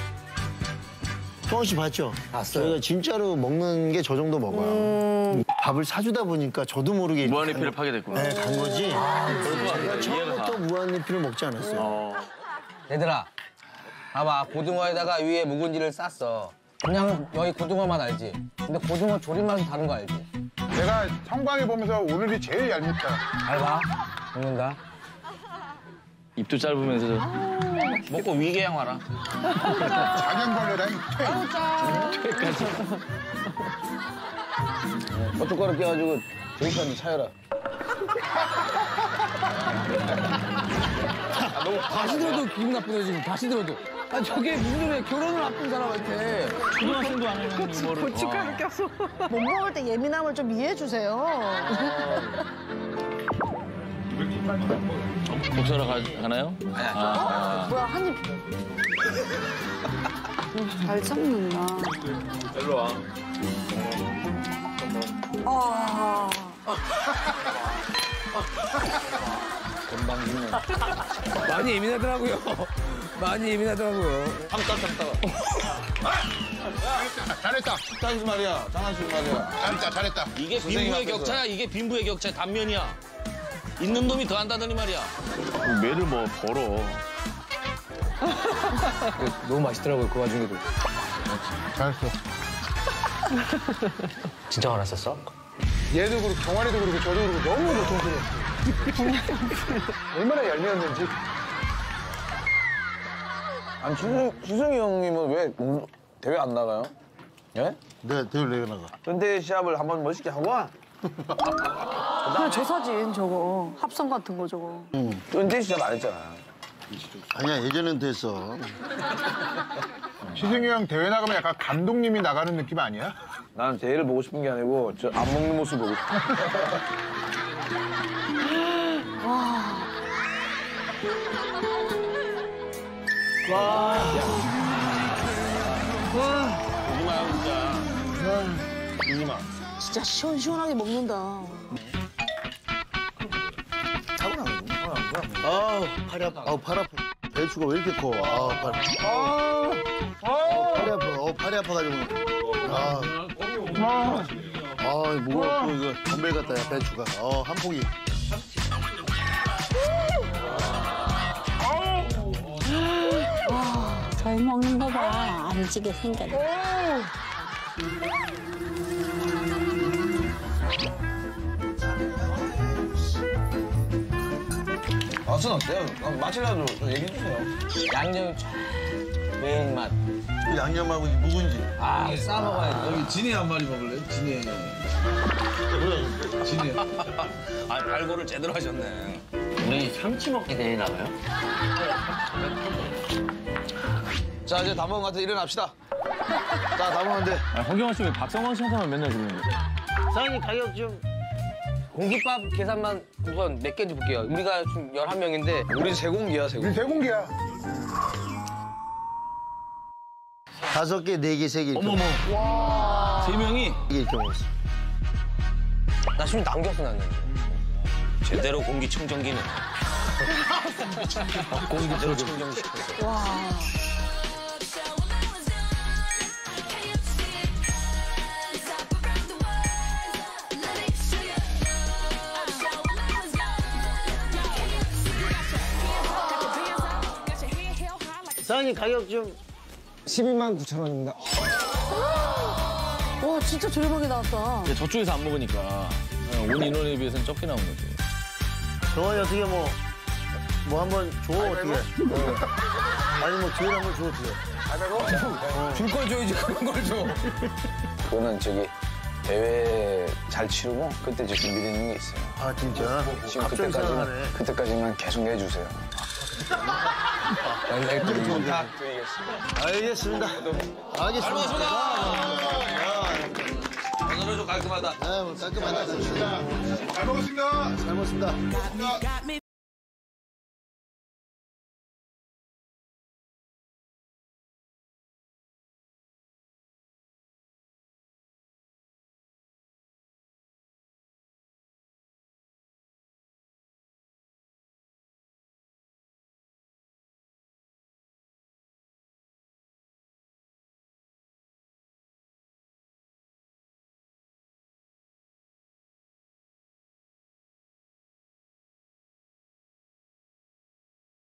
성원 씨 봤죠? 봤어요. 저희가 진짜로 먹는 게 저 정도 먹어요. 밥을 사주다 보니까 저도 모르게 무한리필을 파게 됐구나. 네, 간 거지. 제가 이해가 처음부터 가. 무한리필을 먹지 않았어요. 얘들아, 봐봐. 고등어에다가 위에 묵은지를 쌌어. 그냥 여기 고등어만 알지? 근데 고등어 조림 맛은 다른 거 알지? 내가 성광이 보면서 오늘이 제일 얄밉다. 잘 봐. 먹는다. 입도 짧으면서. 먹고 위궤양 와라. 장염벌레랑 퇴까지. 고춧가루 껴가지고 저기까지 차여라. 다시 들어도 기분 나쁘네 지금. 다시 들어도. 아 저게 무슨 소리야. 결혼을 앞둔 사람한테. 초등학생도 안 하는 거를. 고춧가루 꼈어. 못 먹을 때 예민함을 좀 이해해 주세요. 복사러 가나요? 뭐야, 한 입. 잘 참는다. 일로 와. 아. 많이 예민하더라고요. 많이 예민하더라고요. 참다. 잘했다. 장난치 말이야. 잘했다. 이게 빈부의 격차야. 이게 빈부의 격차. 단면이야. 있는 놈이 더 한다더니 말이야. 매를 뭐 벌어. 너무 맛있더라고요, 그 와중에도. 잘했어. 진짜 화났었어? 얘도 그렇고 정환이도 그렇고 저도 그렇고 너무 고통스러웠어. 얼마나 얄미웠는지. 아니 주성이 형님은 왜 대회 안 나가요? 예? 내가 대회를 내가 나가. 은퇴 시합을 한번 멋있게 하고 와. 그냥 저 사진 저거 합성 같은 거 저거. 은퇴 시합 안 했잖아. 아니야, 예전엔 됐어. 시승이 형 대회 나가면 약간 감독님이 나가는 느낌 아니야? 나는 대회를 보고 싶은 게 아니고 저 안 먹는 모습 보고 싶어. 와. 마요 진짜. 울지 마. 진짜 시원시원하게 먹는다. 아우, 팔이 아파. 아우, 팔 아파. 배추가 왜 이렇게 커? 아우, 팔. 팔이 아파. 팔이 아파가지고. 무겁고 이거 건배 같다, 야, 배추가. 한 포기. 잘 먹는 거 봐. 안 지게 생겼네. 맛은 어때요? 맛이라도 좀 얘기해 주세요. 양념이 쫙 메인 맛. 그 양념하고 이 묵은지. 싸 먹어야 돼. 여기 진해 한 마리 먹을래요? 진해. 진해. 발골을 제대로 하셨네. 우리 참치 먹게 되나 봐요? 자, 이제 다 먹은 것 같아. 일어납시다. 자, 다 먹었는데. 허경환 씨 왜 박성광 씨한테만 맨날 그러는 거예요? 사장님 가격 좀. 공깃밥 계산만 우선 몇 개인지 볼게요. 우리가 지금 11명인데. 우리 세 공기야, 세 공기. 우리 대공기야. 5개, 4개, 3개. 어머머. 와. 3명이? 이렇게 먹었어. 나 지금 남겼어, 나는. 제대로 공기청정기는. 공기대로 청정시켰어. 와. 사장님 가격 좀. 12만 9천 원입니다. 와, 진짜 저렴하게 나왔다. 저쪽에서 안 먹으니까 온 인원에 비해서는 적게 나온 거지. 정원이 어떻게 뭐 한번 줘, 어떻게. 아니, 뭐 기회를 한번 줘, 어떻게. 줄 걸 줘야지, 그런 걸 줘. 그거는 저기 대회 잘 치르고 그때 저 준비되는 게 있어요. 아, 진짜? 지금 그때까지만 계속 내주세요. 다 드리겠습니다. 알겠습니다. 알겠습니다. 오늘은 좀 깔끔하다. 네, 깔끔하다. 잘 먹었습니다. 잘 먹었습니다.